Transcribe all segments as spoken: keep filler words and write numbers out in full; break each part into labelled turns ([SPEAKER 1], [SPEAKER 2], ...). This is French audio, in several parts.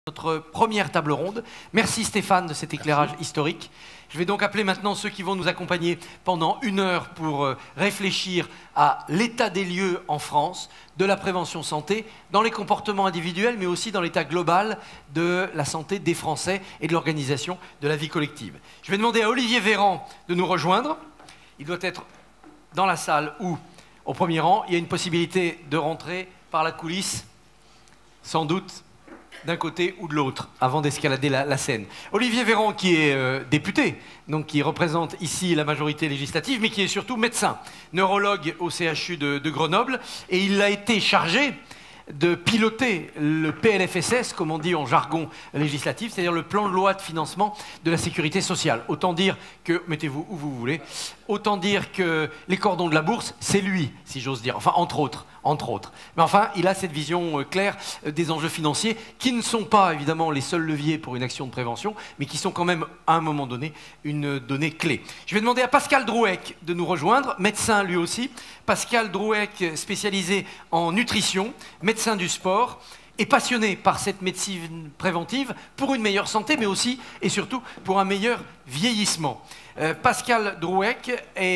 [SPEAKER 1] Notre première table ronde. Merci Stéphane de cet éclairage Merci. historique. Je vais donc appeler maintenant ceux qui vont nous accompagner pendant une heure pour euh, réfléchir à l'état des lieux en France, de la prévention santé, dans les comportements individuels, mais aussi dans l'état global de la santé des Français et de l'organisation de la vie collective. Je vais demander à Olivier Véran de nous rejoindre. Il doit être dans la salle ou au premier rang. Il y a une possibilité de rentrer par la coulisse, sans doute, d'un côté ou de l'autre, avant d'escalader la, la scène. Olivier Véran, qui est euh, député, donc qui représente ici la majorité législative, mais qui est surtout médecin, neurologue au C H U de, de Grenoble, et il a été chargé de piloter le P L F S S, comme on dit en jargon législatif, c'est-à-dire le plan de loi de financement de la sécurité sociale. Autant dire que, mettez-vous où vous voulez, autant dire que les cordons de la bourse, c'est lui, si j'ose dire, enfin entre autres, entre autres. Mais enfin, il a cette vision euh, claire euh, des enjeux financiers, qui ne sont pas évidemment les seuls leviers pour une action de prévention, mais qui sont quand même, à un moment donné, une donnée clé. Je vais demander à Pascal Drouec de nous rejoindre, médecin lui aussi. Pascal Drouec, spécialisé en nutrition, médecin du sport, et passionné par cette médecine préventive pour une meilleure santé, mais aussi et surtout pour un meilleur vieillissement. Euh, Pascal Drouec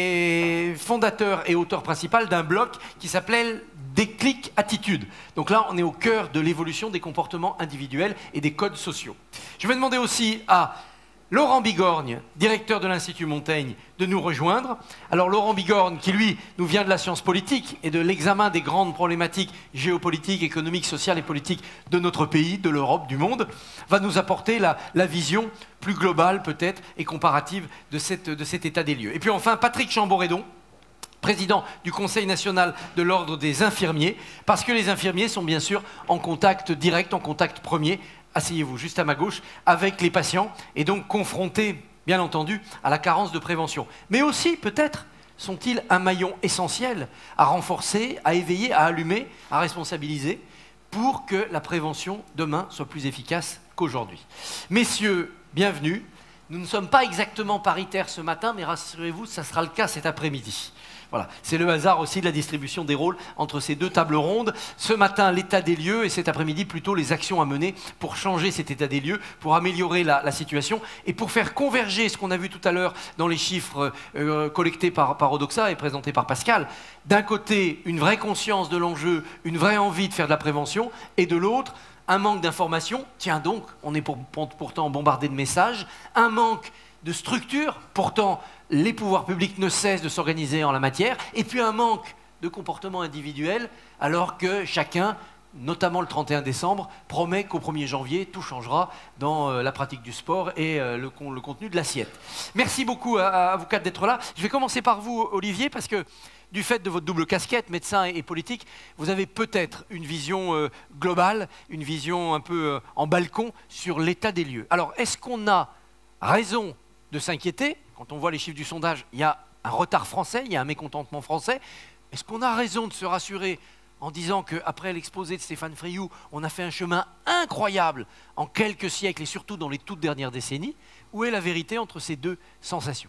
[SPEAKER 1] est fondateur et auteur principal d'un blog qui s'appelle Déclic Attitude. Donc là, on est au cœur de l'évolution des comportements individuels et des codes sociaux. Je vais demander aussi à Laurent Bigorgne, directeur de l'Institut Montaigne, de nous rejoindre. Alors Laurent Bigorgne, qui lui nous vient de la science politique et de l'examen des grandes problématiques géopolitiques, économiques, sociales et politiques de notre pays, de l'Europe, du monde, va nous apporter la, la vision plus globale peut-être et comparative de, cette, de cet état des lieux. Et puis enfin, Patrick Chamboredon, président du Conseil national de l'Ordre des infirmiers, parce que les infirmiers sont bien sûr en contact direct, en contact premier, asseyez-vous juste à ma gauche, avec les patients, et donc confrontés, bien entendu, à la carence de prévention. Mais aussi, peut-être, sont-ils un maillon essentiel à renforcer, à éveiller, à allumer, à responsabiliser, pour que la prévention, demain, soit plus efficace qu'aujourd'hui. Messieurs, bienvenue. Nous ne sommes pas exactement paritaires ce matin, mais rassurez-vous, ça sera le cas cet après-midi. Voilà, c'est le hasard aussi de la distribution des rôles entre ces deux tables rondes. Ce matin, l'état des lieux, et cet après-midi, plutôt les actions à mener pour changer cet état des lieux, pour améliorer la, la situation et pour faire converger ce qu'on a vu tout à l'heure dans les chiffres euh, collectés par, par Odoxa et présentés par Pascal. D'un côté, une vraie conscience de l'enjeu, une vraie envie de faire de la prévention, et de l'autre, un manque d'information. Tiens donc, on est pour, pour, pourtant bombardé de messages, un manque de structure, pourtant les pouvoirs publics ne cessent de s'organiser en la matière, et puis un manque de comportement individuel, alors que chacun, notamment le trente et un décembre, promet qu'au premier janvier, tout changera dans euh, la pratique du sport et euh, le, le contenu de l'assiette. Merci beaucoup à, à vous quatre d'être là. Je vais commencer par vous, Olivier, parce que du fait de votre double casquette, médecin et, et politique, vous avez peut-être une vision euh, globale, une vision un peu euh, en balcon sur l'état des lieux. Alors, est-ce qu'on a raison de s'inquiéter? Quand on voit les chiffres du sondage, il y a un retard français, il y a un mécontentement français. Est-ce qu'on a raison de se rassurer en disant qu'après l'exposé de Stéphane Friou, on a fait un chemin incroyable en quelques siècles et surtout dans les toutes dernières décennies? Où est la vérité entre ces deux sensations?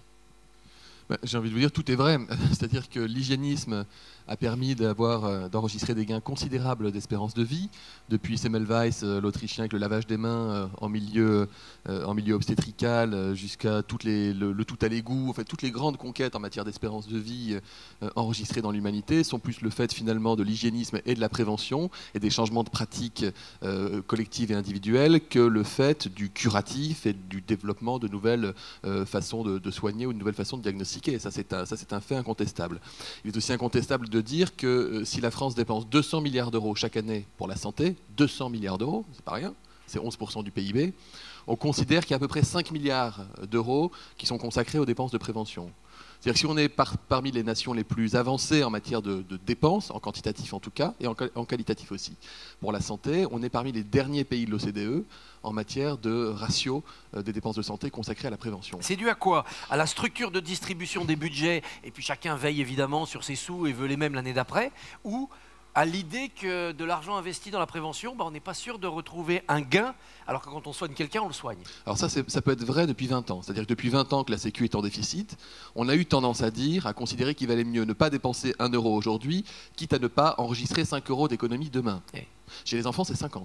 [SPEAKER 2] Ben, j'ai envie de vous dire, tout est vrai. C'est-à-dire que l'hygiénisme a permis d'avoir, euh, d'enregistrer des gains considérables d'espérance de vie, depuis Semmelweis, euh, l'Autrichien, avec le lavage des mains euh, en, milieu, euh, en milieu obstétrical, euh, jusqu'à toutes les, le, le tout à l'égout. En fait, toutes les grandes conquêtes en matière d'espérance de vie euh, enregistrées dans l'humanité sont plus le fait finalement de l'hygiénisme et de la prévention et des changements de pratiques euh, collectives et individuelles que le fait du curatif et du développement de nouvelles euh, façons de, de soigner ou de nouvelles façons de diagnostiquer. Ça, c'est un, ça, c'est un fait incontestable. Il est aussi incontestable de de dire que euh, si la France dépense deux cents milliards d'euros chaque année pour la santé, deux cents milliards d'euros, c'est pas rien, c'est onze pour cent du P I B, on considère qu'il y a à peu près cinq milliards d'euros qui sont consacrés aux dépenses de prévention. C'est-à-dire que si on est par, parmi les nations les plus avancées en matière de, de dépenses, en quantitatif en tout cas, et en, en qualitatif aussi, pour la santé, on est parmi les derniers pays de l'O C D E en matière de ratio euh, des dépenses de santé consacrées à la prévention.
[SPEAKER 1] C'est dû à quoi? À la structure de distribution des budgets, et puis chacun veille évidemment sur ses sous et veut les mêmes l'année d'après, ou à l'idée que de l'argent investi dans la prévention, bah, on n'est pas sûr de retrouver un gain, alors que quand on soigne quelqu'un, on le soigne.
[SPEAKER 2] Alors ça, ça peut être vrai depuis vingt ans. C'est-à-dire que depuis vingt ans que la Sécu est en déficit, on a eu tendance à dire, à considérer qu'il valait mieux ne pas dépenser un euro aujourd'hui, quitte à ne pas enregistrer cinq euros d'économie demain. Et... Chez les enfants, c'est cinquante.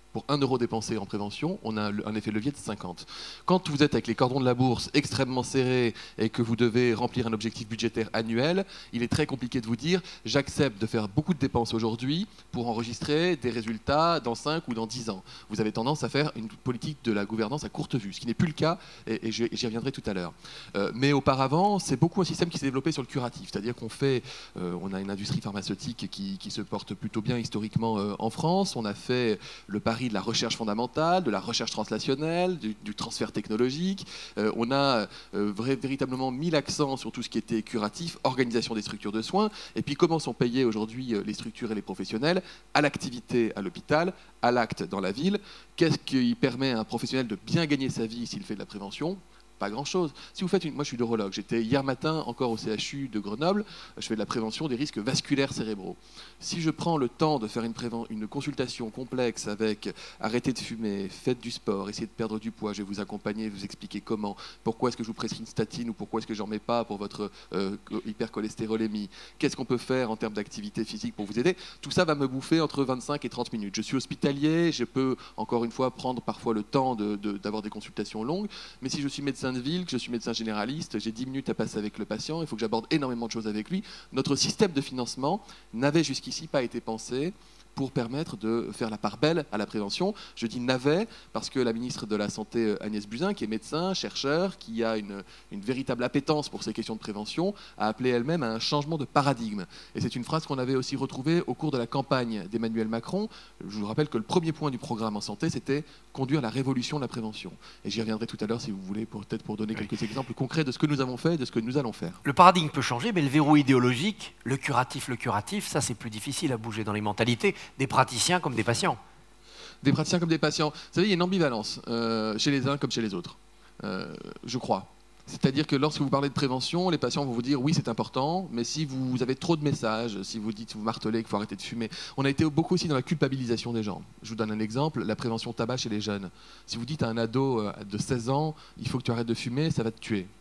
[SPEAKER 2] Pour un euro dépensé en prévention, on a un effet levier de cinquante. Quand vous êtes avec les cordons de la bourse extrêmement serrés et que vous devez remplir un objectif budgétaire annuel, il est très compliqué de vous dire « j'accepte de faire beaucoup de dépenses aujourd'hui pour enregistrer des résultats dans cinq ou dans dix ans ». Vous avez tendance à faire une politique de la gouvernance à courte vue, ce qui n'est plus le cas, et, et j'y reviendrai tout à l'heure. Euh, mais auparavant, c'est beaucoup un système qui s'est développé sur le curatif, c'est-à-dire qu'on fait, euh, on a une industrie pharmaceutique qui, qui se porte plutôt bien historiquement euh, en France, on a fait le pari de la recherche fondamentale, de la recherche translationnelle, du, du transfert technologique. Euh, on a euh, vrai, véritablement mis l'accent sur tout ce qui était curatif, organisation des structures de soins, et puis comment sont payées aujourd'hui euh, les structures et les professionnels à l'activité à l'hôpital, à l'acte dans la ville. Qu'est-ce qui permet à un professionnel de bien gagner sa vie s'il fait de la prévention ? Pas grand-chose. Si vous faites une... Moi, je suis neurologue. J'étais hier matin encore au C H U de Grenoble. Je fais de la prévention des risques vasculaires cérébraux. Si je prends le temps de faire une, préven... une consultation complexe avec arrêter de fumer, faites du sport, essayez de perdre du poids, je vais vous accompagner, vous expliquer comment, pourquoi est-ce que je vous prescris une statine ou pourquoi est-ce que j'en mets pas pour votre euh, hypercholestérolémie, qu'est-ce qu'on peut faire en termes d'activité physique pour vous aider, tout ça va me bouffer entre vingt-cinq et trente minutes. Je suis hospitalier, je peux encore une fois prendre parfois le temps de, de, d'avoir des consultations longues, mais si je suis médecin de ville, que je suis médecin généraliste, j'ai dix minutes à passer avec le patient, il faut que j'aborde énormément de choses avec lui. Notre système de financement n'avait jusqu'ici pas été pensé pour permettre de faire la part belle à la prévention. Je dis n'avait parce que la ministre de la Santé, Agnès Buzyn, qui est médecin, chercheur, qui a une, une véritable appétence pour ces questions de prévention, a appelé elle-même à un changement de paradigme. Et c'est une phrase qu'on avait aussi retrouvée au cours de la campagne d'Emmanuel Macron. Je vous rappelle que le premier point du programme en santé, c'était conduire la révolution de la prévention. Et j'y reviendrai tout à l'heure, si vous voulez, pour, peut-être pour donner quelques oui. exemples concrets de ce que nous avons fait et de ce que nous allons faire.
[SPEAKER 1] Le paradigme peut changer, mais le verrou idéologique, le curatif, le curatif, ça c'est plus difficile à bouger dans les mentalités des praticiens comme des patients.
[SPEAKER 2] Des praticiens comme des patients. Vous savez, il y a une ambivalence euh, chez les uns comme chez les autres, euh, je crois. C'est-à-dire que lorsque vous parlez de prévention, les patients vont vous dire oui, c'est important, mais si vous avez trop de messages, si vous dites, vous martelez qu'il faut arrêter de fumer, on a été beaucoup aussi dans la culpabilisation des gens. Je vous donne un exemple, la prévention tabac chez les jeunes. Si vous dites à un ado de seize ans, il faut que tu arrêtes de fumer, ça va te tuer.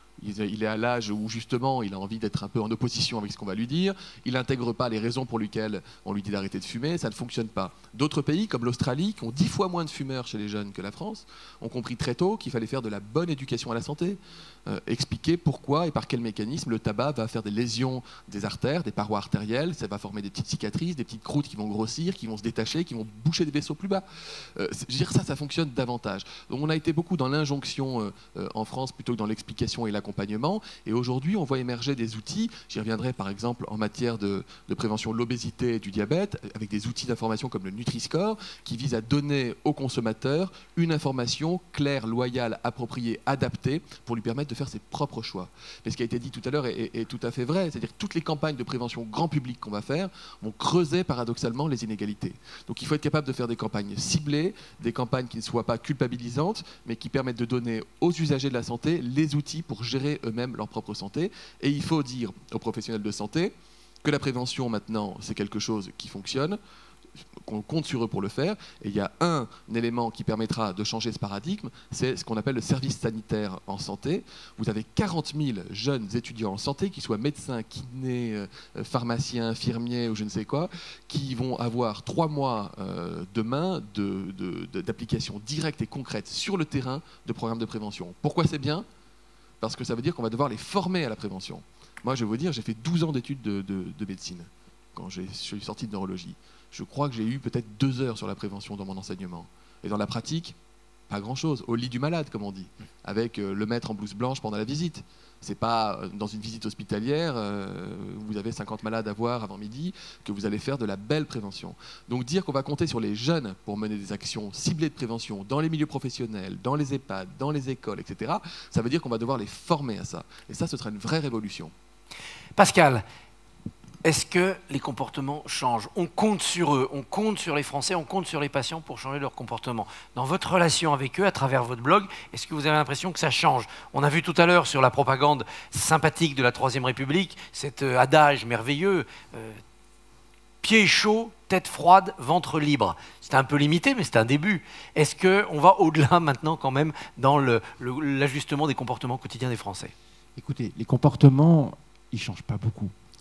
[SPEAKER 2] Il est à l'âge où justement il a envie d'être un peu en opposition avec ce qu'on va lui dire, il n'intègre pas les raisons pour lesquelles on lui dit d'arrêter de fumer, ça ne fonctionne pas. D'autres pays comme l'Australie, qui ont dix fois moins de fumeurs chez les jeunes que la France, ont compris très tôt qu'il fallait faire de la bonne éducation à la santé, euh, expliquer pourquoi et par quel mécanisme le tabac va faire des lésions des artères, des parois artérielles, ça va former des petites cicatrices, des petites croûtes qui vont grossir, qui vont se détacher, qui vont boucher des vaisseaux plus bas. Euh, je veux dire, ça, ça fonctionne davantage. Donc on a été beaucoup dans l'injonction euh, euh, en France plutôt que dans l'explication et la accompagnement. Et aujourd'hui, on voit émerger des outils, j'y reviendrai par exemple en matière de, de prévention de l'obésité et du diabète, avec des outils d'information comme le Nutri-Score, qui visent à donner au consommateur une information claire, loyale, appropriée, adaptée, pour lui permettre de faire ses propres choix. Mais ce qui a été dit tout à l'heure est, est, est tout à fait vrai, c'est-à-dire que toutes les campagnes de prévention grand public qu'on va faire vont creuser paradoxalement les inégalités. Donc il faut être capable de faire des campagnes ciblées, des campagnes qui ne soient pas culpabilisantes, mais qui permettent de donner aux usagers de la santé les outils pour gérer eux-mêmes leur propre santé. Et il faut dire aux professionnels de santé que la prévention maintenant c'est quelque chose qui fonctionne, qu'on compte sur eux pour le faire, et il y a un, un élément qui permettra de changer ce paradigme, c'est ce qu'on appelle le service sanitaire en santé. Vous avez quarante mille jeunes étudiants en santé, qui soient médecins, kinés, euh, pharmaciens, infirmiers ou je ne sais quoi, qui vont avoir trois mois euh, demain de, de, de, d'application directe et concrète sur le terrain de programmes de prévention. Pourquoi c'est bien ? Parce que ça veut dire qu'on va devoir les former à la prévention. Moi, je vais vous dire, j'ai fait douze ans d'études de, de, de médecine quand je suis sorti de neurologie. Je crois que j'ai eu peut-être deux heures sur la prévention dans mon enseignement. Et dans la pratique, pas grand-chose. Au lit du malade, comme on dit, avec euh, le maître en blouse blanche pendant la visite. C'est pas euh, dans une visite hospitalière, euh, vous avez cinquante malades à voir avant midi, que vous allez faire de la belle prévention. Donc dire qu'on va compter sur les jeunes pour mener des actions ciblées de prévention dans les milieux professionnels, dans les EHPAD, dans les écoles, et cetera, ça veut dire qu'on va devoir les former à ça. Et ça, ce sera une vraie révolution.
[SPEAKER 1] Pascal, est-ce que les comportements changent? On compte sur eux, on compte sur les Français, on compte sur les patients pour changer leur comportement. Dans votre relation avec eux, à travers votre blog, est-ce que vous avez l'impression que ça change? On a vu tout à l'heure sur la propagande sympathique de la Troisième République, cet euh, adage merveilleux, euh, pieds chauds, tête froide, ventre libre. C'est un peu limité, mais c'est un début. Est-ce qu'on va au-delà maintenant quand même dans le, le, l'ajustement des comportements quotidiens des Français?
[SPEAKER 3] Écoutez, les comportements, ils ne changent pas beaucoup.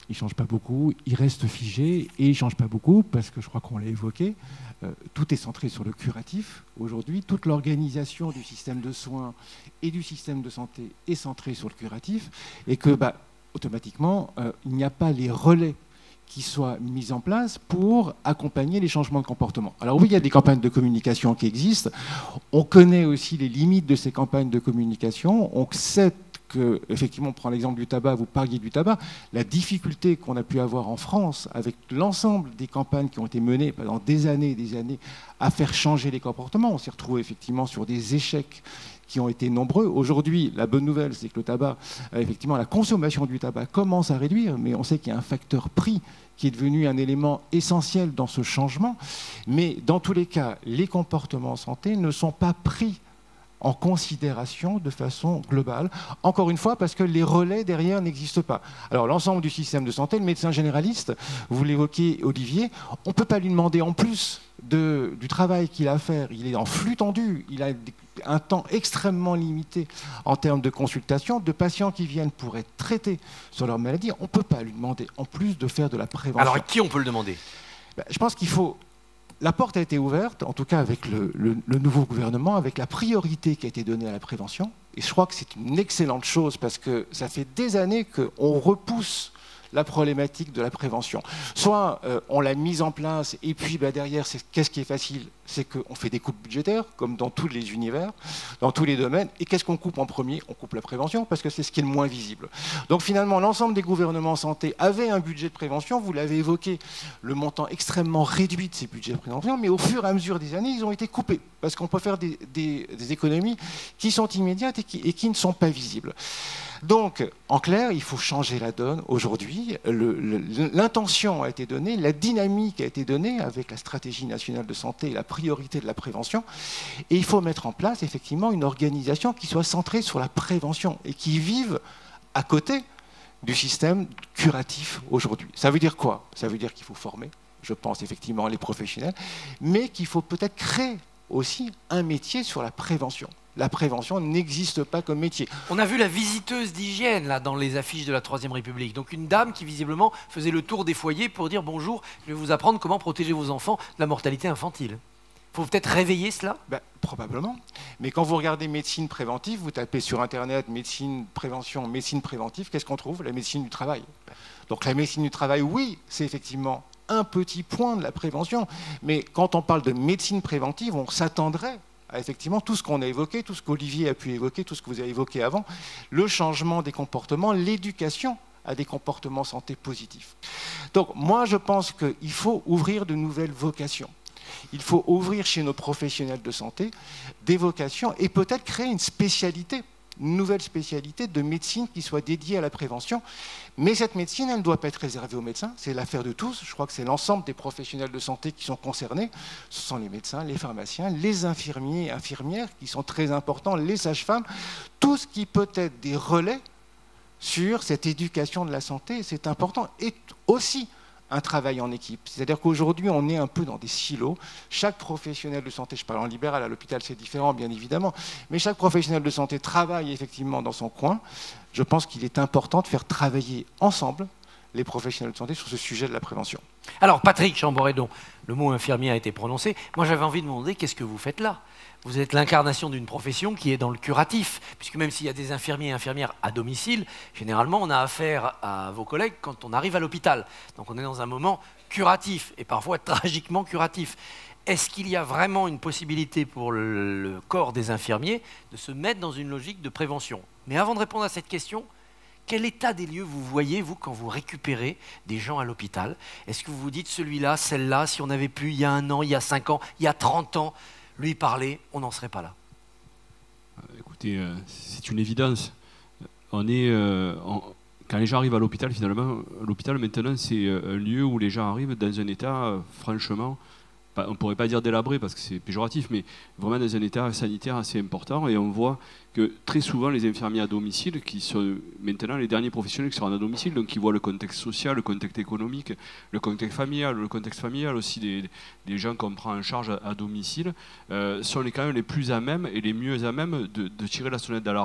[SPEAKER 3] il ne change pas beaucoup, il reste figé et il ne change pas beaucoup parce que je crois qu'on l'a évoqué, euh, tout est centré sur le curatif. Aujourd'hui, toute l'organisation du système de soins et du système de santé est centrée sur le curatif et que, bah, automatiquement, euh, il n'y a pas les relais qui soient mis en place pour accompagner les changements de comportement. Alors oui, il y a des campagnes de communication qui existent. On connaît aussi les limites de ces campagnes de communication. On sait que, effectivement, on prend l'exemple du tabac, vous parliez du tabac, la difficulté qu'on a pu avoir en France avec l'ensemble des campagnes qui ont été menées pendant des années et des années à faire changer les comportements. On s'est retrouvé effectivement sur des échecs qui ont été nombreux. Aujourd'hui, la bonne nouvelle, c'est que le tabac, effectivement, la consommation du tabac commence à réduire, mais on sait qu'il y a un facteur prix qui est devenu un élément essentiel dans ce changement. Mais dans tous les cas, les comportements en santé ne sont pas pris en considération de façon globale. Encore une fois, parce que les relais derrière n'existent pas. Alors, l'ensemble du système de santé, le médecin généraliste, vous l'évoquez, Olivier, on ne peut pas lui demander en plus de, du travail qu'il a à faire. Il est en flux tendu, il a un temps extrêmement limité en termes de consultation, de patients qui viennent pour être traités sur leur maladie. On ne peut pas lui demander en plus de faire de la prévention.
[SPEAKER 1] Alors, à qui on peut le demander ?
[SPEAKER 3] Ben, je pense qu'il faut... La porte a été ouverte, en tout cas avec le, le, le nouveau gouvernement, avec la priorité qui a été donnée à la prévention. Et je crois que c'est une excellente chose parce que ça fait des années qu'on repousse la problématique de la prévention. Soit euh, on l'a mise en place et puis bah, derrière, qu'est-ce qui est facile ? C'est qu'on fait des coupes budgétaires, comme dans tous les univers, dans tous les domaines. Et qu'est-ce qu'on coupe en premier ? On coupe la prévention, parce que c'est ce qui est le moins visible. Donc finalement, l'ensemble des gouvernements santé avaient un budget de prévention. Vous l'avez évoqué, le montant extrêmement réduit de ces budgets de prévention. Mais au fur et à mesure des années, ils ont été coupés. Parce qu'on peut faire des, des, des économies qui sont immédiates et qui, et qui ne sont pas visibles. Donc, en clair, il faut changer la donne aujourd'hui. L'intention a été donnée, la dynamique a été donnée avec la stratégie nationale de santé et la priorité de la prévention. Et il faut mettre en place, effectivement, une organisation qui soit centrée sur la prévention et qui vive à côté du système curatif aujourd'hui. Ça veut dire quoi ? Ça veut dire qu'il faut former, je pense, effectivement, les professionnels, mais qu'il faut peut-être créer aussi un métier sur la prévention. La prévention n'existe pas comme métier.
[SPEAKER 1] On a vu la visiteuse d'hygiène là dans les affiches de la Troisième République. Donc une dame qui visiblement faisait le tour des foyers pour dire bonjour, je vais vous apprendre comment protéger vos enfants de la mortalité infantile. Il faut peut-être réveiller cela ?
[SPEAKER 3] Ben, probablement. Mais quand vous regardez médecine préventive, vous tapez sur Internet médecine prévention, médecine préventive, qu'est-ce qu'on trouve ? La médecine du travail. Donc la médecine du travail, oui, c'est effectivement un petit point de la prévention. Mais quand on parle de médecine préventive, on s'attendrait à effectivement tout ce qu'on a évoqué, tout ce qu'Olivier a pu évoquer, tout ce que vous avez évoqué avant, le changement des comportements, l'éducation à des comportements santé positifs. Donc moi, je pense qu'il faut ouvrir de nouvelles vocations. Il faut ouvrir chez nos professionnels de santé des vocations et peut-être créer une spécialité, une nouvelle spécialité de médecine qui soit dédiée à la prévention. Mais cette médecine, elle ne doit pas être réservée aux médecins, c'est l'affaire de tous. Je crois que c'est l'ensemble des professionnels de santé qui sont concernés. Ce sont les médecins, les pharmaciens, les infirmiers et infirmières qui sont très importants, les sages-femmes, tout ce qui peut être des relais sur cette éducation de la santé, c'est important. Et aussi un travail en équipe. C'est-à-dire qu'aujourd'hui, on est un peu dans des silos. Chaque professionnel de santé, je parle en libéral, à l'hôpital c'est différent bien évidemment, mais chaque professionnel de santé travaille effectivement dans son coin. Je pense qu'il est important de faire travailler ensemble les professionnels de santé sur ce sujet de la prévention.
[SPEAKER 1] Alors Patrick Chamboredon, le mot infirmier a été prononcé. Moi j'avais envie de me demander, qu'est-ce que vous faites là ? Vous êtes l'incarnation d'une profession qui est dans le curatif, puisque même s'il y a des infirmiers et infirmières à domicile, généralement on a affaire à vos collègues quand on arrive à l'hôpital. Donc on est dans un moment curatif, et parfois tragiquement curatif. Est-ce qu'il y a vraiment une possibilité pour le, le corps des infirmiers de se mettre dans une logique de prévention ? Mais avant de répondre à cette question, quel état des lieux vous voyez, vous, quand vous récupérez des gens à l'hôpital ? Est-ce que vous vous dites, celui-là, celle-là, si on avait pu il y a un an, il y a cinq ans, il y a trente ans, lui parler, on n'en serait pas là.
[SPEAKER 4] Écoutez, euh, c'est une évidence. On est, euh, en, quand les gens arrivent à l'hôpital, finalement, l'hôpital maintenant c'est un lieu où les gens arrivent dans un état, euh, franchement, on ne pourrait pas dire délabré parce que c'est péjoratif, mais vraiment dans un état sanitaire assez important. Et on voit que très souvent les infirmiers à domicile, qui sont maintenant les derniers professionnels qui sont à domicile, donc qui voient le contexte social, le contexte économique, le contexte familial, le contexte familial aussi des, des gens qu'on prend en charge à, à domicile, euh, sont les, quand même les plus à même et les mieux à même de, de tirer la sonnette d'alarme.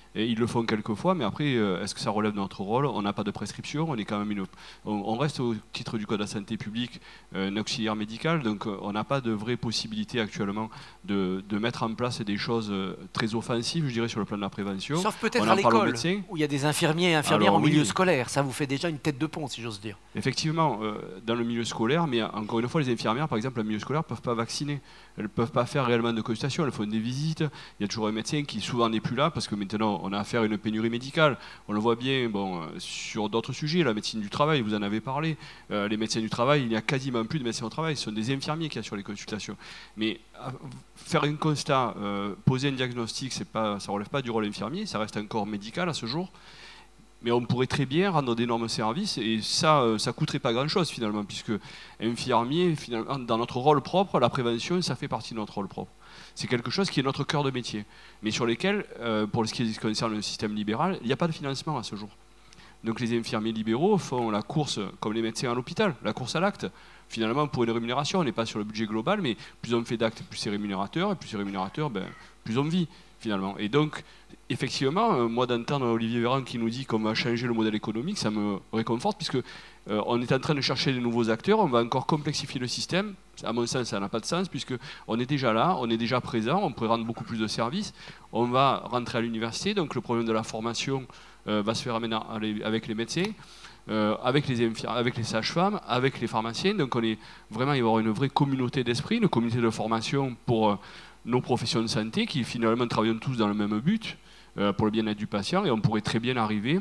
[SPEAKER 4] Et ils le font quelquefois, mais après, euh, est-ce que ça relève de notre rôle? On n'a pas de prescription, on est quand même une, on, on reste au titre du Code de la santé publique euh, un auxiliaire médical, donc euh, on n'a pas de vraie possibilité actuellement de, de mettre en place des choses euh, très offensives, je dirais, sur le plan de la prévention.
[SPEAKER 1] Sauf peut-être
[SPEAKER 4] On
[SPEAKER 1] à
[SPEAKER 4] en parle aux
[SPEAKER 1] l'école,
[SPEAKER 4] médecins.
[SPEAKER 1] où il y a des infirmiers et infirmières
[SPEAKER 4] Alors,
[SPEAKER 1] en milieu
[SPEAKER 4] oui.
[SPEAKER 1] scolaire. Ça vous fait déjà une tête de pont, si j'ose dire.
[SPEAKER 4] Effectivement, euh, dans le milieu scolaire, mais encore une fois, les infirmières, par exemple, dans le milieu scolaire, ne peuvent pas vacciner. Elles ne peuvent pas faire réellement de consultation, elles font des visites. Il y a toujours un médecin qui souvent n'est plus là, parce que maintenant, on a affaire à une pénurie médicale. On le voit bien bon, euh, sur d'autres sujets, la médecine du travail, vous en avez parlé. Euh, les médecins du travail, il n'y a quasiment plus de médecins au travail, ce sont des infirmiers qu'il y a sur les consultations. Mais euh, faire un constat, euh, poser un diagnostic, c'est pas, ça ne relève pas du rôle infirmier, ça reste un corps médical à ce jour. Mais on pourrait très bien rendre d'énormes services et ça, euh, ça coûterait pas grand-chose finalement, puisque infirmier, finalement, dans notre rôle propre, la prévention, ça fait partie de notre rôle propre. C'est quelque chose qui est notre cœur de métier, mais sur lesquels, euh, pour ce qui concerne le système libéral, il n'y a pas de financement à ce jour. Donc les infirmiers libéraux font la course, comme les médecins à l'hôpital, la course à l'acte. Finalement, pour une rémunération, on n'est pas sur le budget global, mais plus on fait d'actes, plus c'est rémunérateur, et plus c'est rémunérateur, ben, plus on vit. Finalement. Et donc, effectivement, euh, moi d'entendre Olivier Véran qui nous dit qu'on va changer le modèle économique, ça me réconforte, puisque euh, on est en train de chercher de nouveaux acteurs, on va encore complexifier le système. À mon sens, ça n'a pas de sens, puisque on est déjà là, on est déjà présent, on pourrait rendre beaucoup plus de services, on va rentrer à l'université, donc le problème de la formation euh, va se faire avec les médecins. Euh, avec les, avec les sages-femmes, avec les pharmaciens, donc on est vraiment, il va y avoir une vraie communauté d'esprit, une communauté de formation pour euh, nos professions de santé qui finalement travaillent tous dans le même but, euh, pour le bien-être du patient, et on pourrait très bien arriver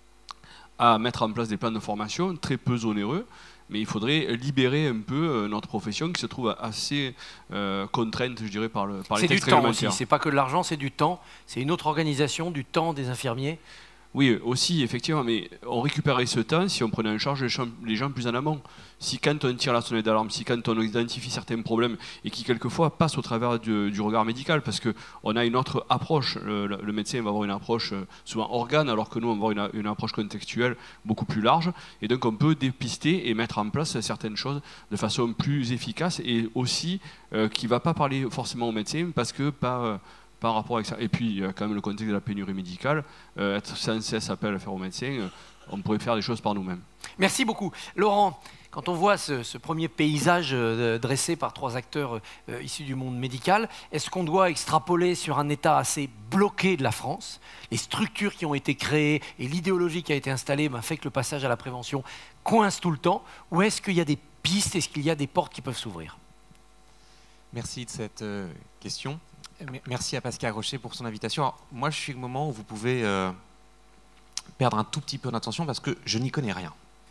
[SPEAKER 4] à mettre en place des plans de formation très peu onéreux, mais il faudrait libérer un peu euh, notre profession qui se trouve assez euh, contrainte, je dirais, par, le, par les textes réglementaires.
[SPEAKER 1] C'est du temps aussi, c'est pas que de l'argent, c'est du temps, c'est une autre organisation, du temps des infirmiers.
[SPEAKER 4] Oui, aussi, effectivement, mais on récupérait ce temps si on prenait en charge les gens, les gens plus en amont. Si quand on tire la sonnette d'alarme, si quand on identifie certains problèmes et qui quelquefois passent au travers du, du regard médical, parce qu'on a une autre approche, le, le médecin va avoir une approche souvent organe, alors que nous on va avoir une, une approche contextuelle beaucoup plus large, et donc on peut dépister et mettre en place certaines choses de façon plus efficace et aussi euh, qui ne va pas parler forcément au médecin, parce que pas... Euh, par rapport avec ça. Et puis, il y a quand même le contexte de la pénurie médicale. Euh, être sans cesse appel à faire aux médecins, euh, on pourrait faire des choses par nous-mêmes.
[SPEAKER 1] Merci beaucoup. Laurent, quand on voit ce, ce premier paysage euh, dressé par trois acteurs euh, issus du monde médical, est-ce qu'on doit extrapoler sur un État assez bloqué de la France? Les structures qui ont été créées et l'idéologie qui a été installée ben, fait que le passage à la prévention coince tout le temps. Ou est-ce qu'il y a des pistes, est-ce qu'il y a des portes qui peuvent s'ouvrir?
[SPEAKER 5] Merci de cette euh, question. Merci à Pascal Rocher pour son invitation. Alors, moi, je suis au moment où vous pouvez euh, perdre un tout petit peu d'attention parce que je n'y connais rien.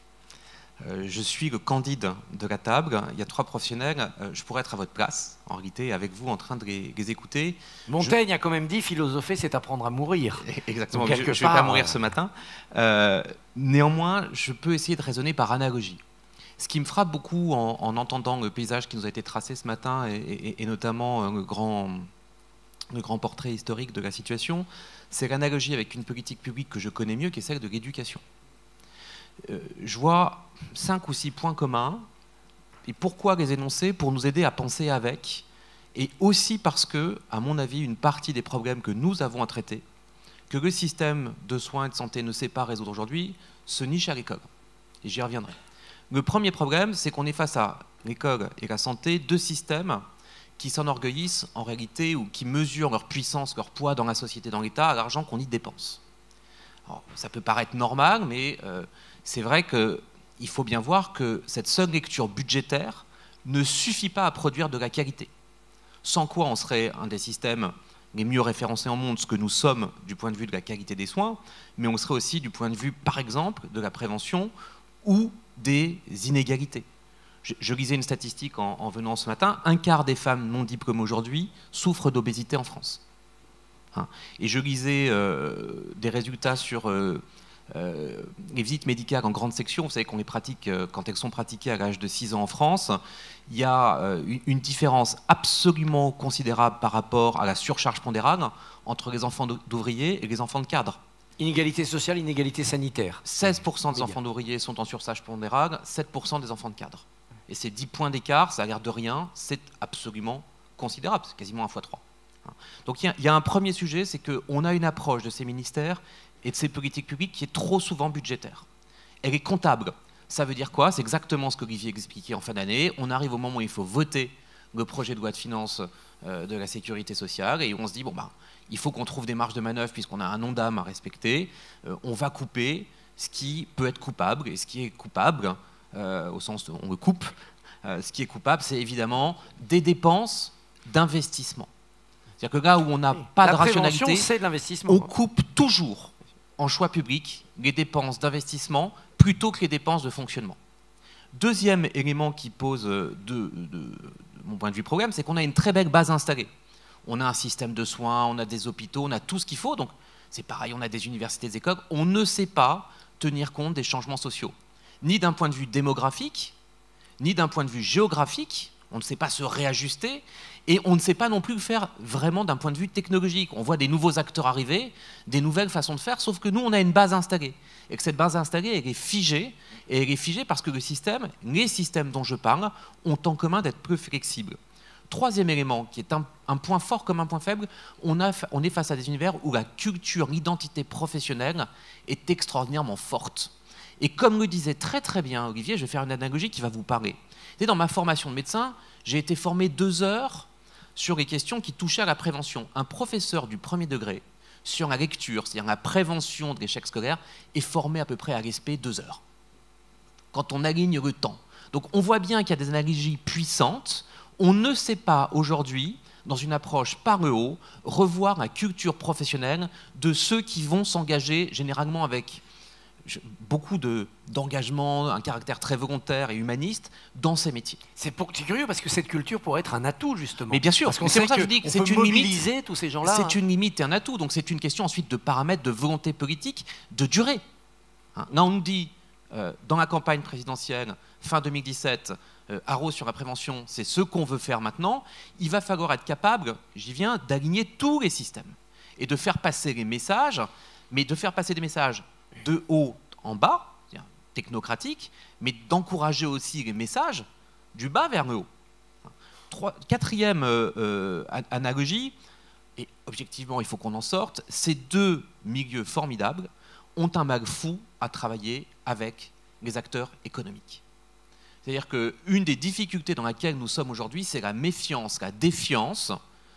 [SPEAKER 5] Euh, je suis le candide de la table. Il y a trois professionnels. Euh, je pourrais être à votre place, en réalité, avec vous, en train de les, les écouter.
[SPEAKER 1] Montaigne
[SPEAKER 5] je...
[SPEAKER 1] a quand même dit « philosopher, c'est apprendre à mourir ».
[SPEAKER 5] Exactement. Donc, je ne vais pas mourir ce matin. Euh, néanmoins, je peux essayer de raisonner par analogie. Ce qui me frappe beaucoup en, en entendant le paysage qui nous a été tracé ce matin, et, et, et notamment le grand... le grand portrait historique de la situation, c'est l'analogie avec une politique publique que je connais mieux, qui est celle de l'éducation. Euh, je vois cinq ou six points communs, et pourquoi les énoncer? Pour nous aider à penser avec, et aussi parce que, à mon avis, une partie des problèmes que nous avons à traiter, que le système de soins et de santé ne sait pas résoudre aujourd'hui, se niche à l'école. Et j'y reviendrai. Le premier problème, c'est qu'on est face à l'école et la santé, deux systèmes qui s'enorgueillissent en réalité ou qui mesurent leur puissance, leur poids dans la société, dans l'État, à l'argent qu'on y dépense. Alors, ça peut paraître normal, mais euh, c'est vrai qu'il faut bien voir que cette seule lecture budgétaire ne suffit pas à produire de la qualité. Sans quoi on serait un des systèmes les mieux référencés au monde, ce que nous sommes du point de vue de la qualité des soins, mais on serait aussi du point de vue, par exemple, de la prévention ou des inégalités. Je, je lisais une statistique en, en venant ce matin, un quart des femmes non diplômées aujourd'hui souffrent d'obésité en France. Hein. Et je lisais euh, des résultats sur euh, euh, les visites médicales en grande section, vous savez qu'on les pratique euh, quand elles sont pratiquées à l'âge de six ans en France. Il y a euh, une, une différence absolument considérable par rapport à la surcharge pondérale entre les enfants d'ouvriers et les enfants de cadres.
[SPEAKER 1] Inégalité sociale, inégalité sanitaire.
[SPEAKER 5] seize pour cent des enfants d'ouvriers sont en surcharge pondérale, sept pour cent des enfants de cadres. Et ces dix points d'écart, ça a l'air de rien, c'est absolument considérable, c'est quasiment un fois trois. Donc il y, y a un premier sujet, c'est qu'on a une approche de ces ministères et de ces politiques publiques qui est trop souvent budgétaire. Elle est comptable. Ça veut dire quoi? C'est exactement ce qu'Olivier expliquait en fin d'année. On arrive au moment où il faut voter le projet de loi de finances euh, de la sécurité sociale et on se dit, bon, ben, il faut qu'on trouve des marges de manœuvre puisqu'on a un ONDAM à respecter. Euh, on va couper ce qui peut être coupable. Et ce qui est coupable, euh, au sens où on le coupe, euh, ce qui est coupable, c'est évidemment des dépenses d'investissement. C'est-à-dire que là où on n'a pas
[SPEAKER 1] la
[SPEAKER 5] de rationalité,
[SPEAKER 1] c'est de l'investissement.
[SPEAKER 5] on coupe toujours en choix public les dépenses d'investissement plutôt que les dépenses de fonctionnement. Deuxième élément qui pose, de, de, de mon point de vue, problème, c'est qu'on a une très belle base installée. On a un système de soins, on a des hôpitaux, on a tout ce qu'il faut. Donc c'est pareil, on a des universités, des écoles. On ne sait pas tenir compte des changements sociaux, ni d'un point de vue démographique, ni d'un point de vue géographique. On ne sait pas se réajuster et on ne sait pas non plus le faire vraiment d'un point de vue technologique. On voit des nouveaux acteurs arriver, des nouvelles façons de faire, sauf que nous, on a une base installée. Et que cette base installée, elle est figée. Et elle est figée parce que le système, les systèmes dont je parle, ont en commun d'être plus flexibles. Troisième élément, qui est un, un point fort comme un point faible, on, a, on est face à des univers où la culture, l'identité professionnelle est extraordinairement forte. Et comme le disait très très bien Olivier, je vais faire une analogie qui va vous parler. Et dans ma formation de médecin, j'ai été formé deux heures sur les questions qui touchaient à la prévention. Un professeur du premier degré sur la lecture, c'est-à-dire la prévention de l'échec scolaire, est formé à peu près à l'E S P deux heures. Quand on aligne le temps. Donc on voit bien qu'il y a des analogies puissantes. On ne sait pas aujourd'hui, dans une approche par le haut, revoir la culture professionnelle de ceux qui vont s'engager généralement avec beaucoup de, d'engagement, un caractère très volontaire et humaniste dans ces métiers.
[SPEAKER 1] C'est, pour, c'est curieux parce que cette culture pourrait être un atout justement.
[SPEAKER 5] Mais bien sûr,
[SPEAKER 1] parce qu'on
[SPEAKER 5] c'est
[SPEAKER 1] sait
[SPEAKER 5] pour ça que je dis que c'est une
[SPEAKER 1] mobiliser
[SPEAKER 5] limite,
[SPEAKER 1] tous ces gens-là.
[SPEAKER 5] C'est une limite et un atout, donc c'est une question ensuite de paramètres, de volonté politique, de durée. Hein, là on nous dit, euh, dans la campagne présidentielle, fin deux mille dix-sept, euh, Haro sur la prévention, c'est ce qu'on veut faire maintenant. Il va falloir être capable, j'y viens, d'aligner tous les systèmes et de faire passer les messages, mais de faire passer des messages de haut en bas, technocratique, mais d'encourager aussi les messages du bas vers le haut. Trois, quatrième euh, euh, analogie, et objectivement il faut qu'on en sorte, ces deux milieux formidables ont un mal fou à travailler avec les acteurs économiques. C'est-à-dire qu'une des difficultés dans laquelle nous sommes aujourd'hui, c'est la méfiance, la défiance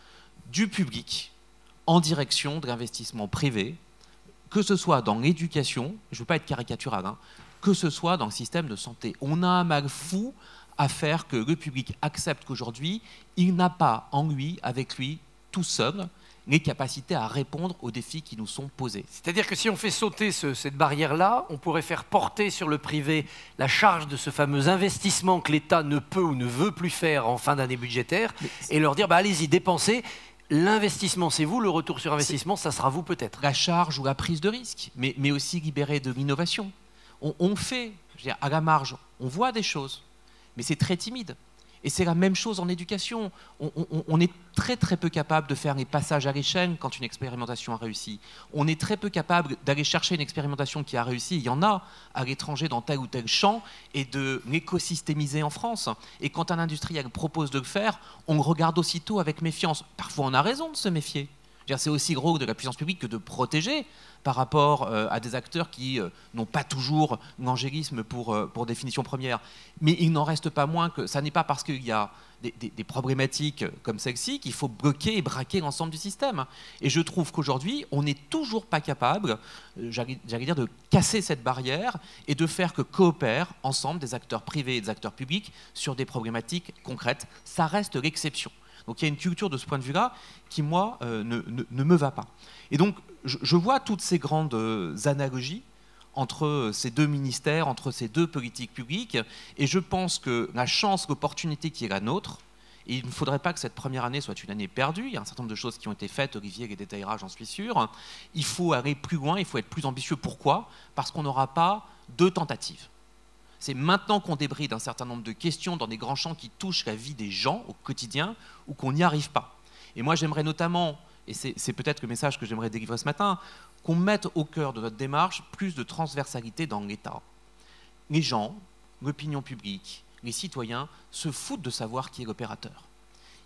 [SPEAKER 5] du public en direction de l'investissement privé, que ce soit dans l'éducation, je ne veux pas être caricatural, hein, que ce soit dans le système de santé. On a un mal fou à faire que le public accepte qu'aujourd'hui, il n'a pas en lui, avec lui, tout seul, les capacités à répondre aux défis qui nous sont posés.
[SPEAKER 1] C'est-à-dire que si on fait sauter ce, cette barrière-là, on pourrait faire porter sur le privé la charge de ce fameux investissement que l'État ne peut ou ne veut plus faire en fin d'année budgétaire et leur dire bah, allez-y, dépensez. L'investissement, c'est vous, le retour sur investissement, ça sera vous peut-être.
[SPEAKER 5] La charge ou la prise de risque, mais, mais aussi libérer de l'innovation. On, on fait, je veux dire, à la marge, on voit des choses, mais c'est très timide. Et c'est la même chose en éducation. On, on, on est très très peu capable de faire les passages à l'échelle quand une expérimentation a réussi. On est très peu capable d'aller chercher une expérimentation qui a réussi. Il y en a à l'étranger dans tel ou tel champ et de l'écosystémiser en France. Et quand un industriel propose de le faire, on le regarde aussitôt avec méfiance. Parfois on a raison de se méfier. C'est aussi gros de la puissance publique que de protéger par rapport euh, à des acteurs qui euh, n'ont pas toujours l'angélisme pour, euh, pour définition première. Mais il n'en reste pas moins que ça n'est pas parce qu'il y a des, des, des problématiques comme celle-ci qu'il faut bloquer et braquer l'ensemble du système. Et je trouve qu'aujourd'hui, on n'est toujours pas capable, euh, j'allais, j'allais dire, de casser cette barrière et de faire que coopèrent ensemble des acteurs privés et des acteurs publics sur des problématiques concrètes. Ça reste l'exception. Donc il y a une culture de ce point de vue-là qui, moi, euh, ne, ne, ne me va pas. Et donc, je, je vois toutes ces grandes euh, analogies entre ces deux ministères, entre ces deux politiques publiques, et je pense que la chance, l'opportunité qui est la nôtre, et il ne faudrait pas que cette première année soit une année perdue, il y a un certain nombre de choses qui ont été faites, Olivier les détaillera, j'en suis sûr, il faut aller plus loin, il faut être plus ambitieux. Pourquoi ? Parce qu'on n'aura pas deux tentatives. C'est maintenant qu'on débride un certain nombre de questions dans des grands champs qui touchent la vie des gens au quotidien ou qu'on n'y arrive pas. Et moi, j'aimerais notamment, et c'est, c'est peut-être le message que j'aimerais délivrer ce matin, qu'on mette au cœur de notre démarche plus de transversalité dans l'État. Les gens, l'opinion publique, les citoyens se foutent de savoir qui est l'opérateur.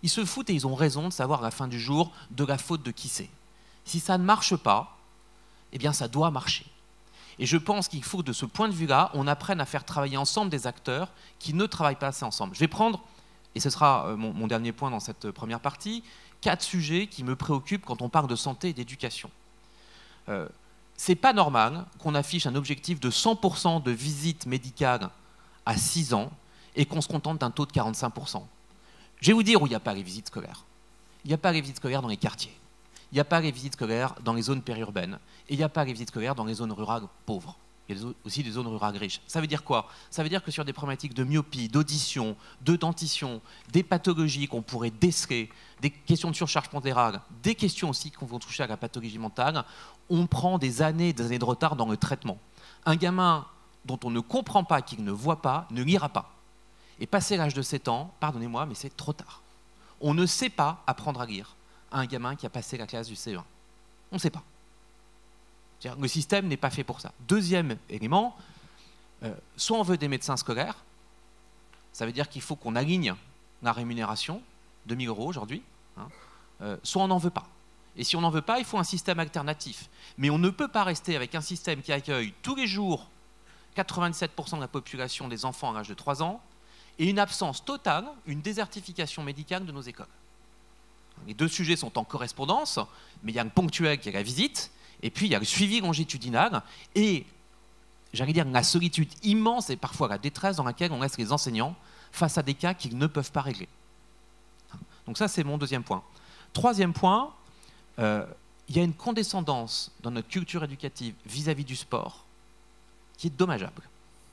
[SPEAKER 5] Ils se foutent et ils ont raison de savoir à la fin du jour de la faute de qui c'est. Si ça ne marche pas, eh bien ça doit marcher. Et je pense qu'il faut que de ce point de vue-là, on apprenne à faire travailler ensemble des acteurs qui ne travaillent pas assez ensemble. Je vais prendre, et ce sera mon, mon dernier point dans cette première partie, quatre sujets qui me préoccupent quand on parle de santé et d'éducation. Euh, c'est pas normal qu'on affiche un objectif de cent pour cent de visites médicales à six ans et qu'on se contente d'un taux de quarante-cinq pour cent. Je vais vous dire où il n'y a pas les visites scolaires. Il n'y a pas les visites scolaires dans les quartiers. Il n'y a pas les visites scolaires dans les zones périurbaines. Et il n'y a pas les visites scolaires dans les zones rurales pauvres. Il y a aussi des zones rurales riches. Ça veut dire quoi? Ça veut dire que sur des problématiques de myopie, d'audition, de dentition, des pathologies qu'on pourrait déceler, des questions de surcharge pondérale, des questions aussi qui vont toucher à la pathologie mentale, on prend des années et des années de retard dans le traitement. Un gamin dont on ne comprend pas, qu'il ne voit pas, ne lira pas. Et passé l'âge de sept ans, pardonnez-moi, mais c'est trop tard. On ne sait pas apprendre à lire à un gamin qui a passé la classe du C E un. On ne sait pas. Le système n'est pas fait pour ça. Deuxième élément, euh, soit on veut des médecins scolaires, ça veut dire qu'il faut qu'on aligne la rémunération, deux mille euros aujourd'hui, hein, euh, soit on n'en veut pas. Et si on n'en veut pas, il faut un système alternatif. Mais on ne peut pas rester avec un système qui accueille tous les jours quatre-vingt-dix-sept pour cent de la population des enfants à l'âge de trois ans et une absence totale, une désertification médicale de nos écoles. Les deux sujets sont en correspondance, mais il y a le ponctuel qui est la visite, et puis il y a le suivi longitudinal, et j'allais dire la solitude immense et parfois la détresse dans laquelle on laisse les enseignants face à des cas qu'ils ne peuvent pas régler. Donc ça, c'est mon deuxième point. Troisième point, euh, il y a une condescendance dans notre culture éducative vis-à-vis du sport qui est dommageable.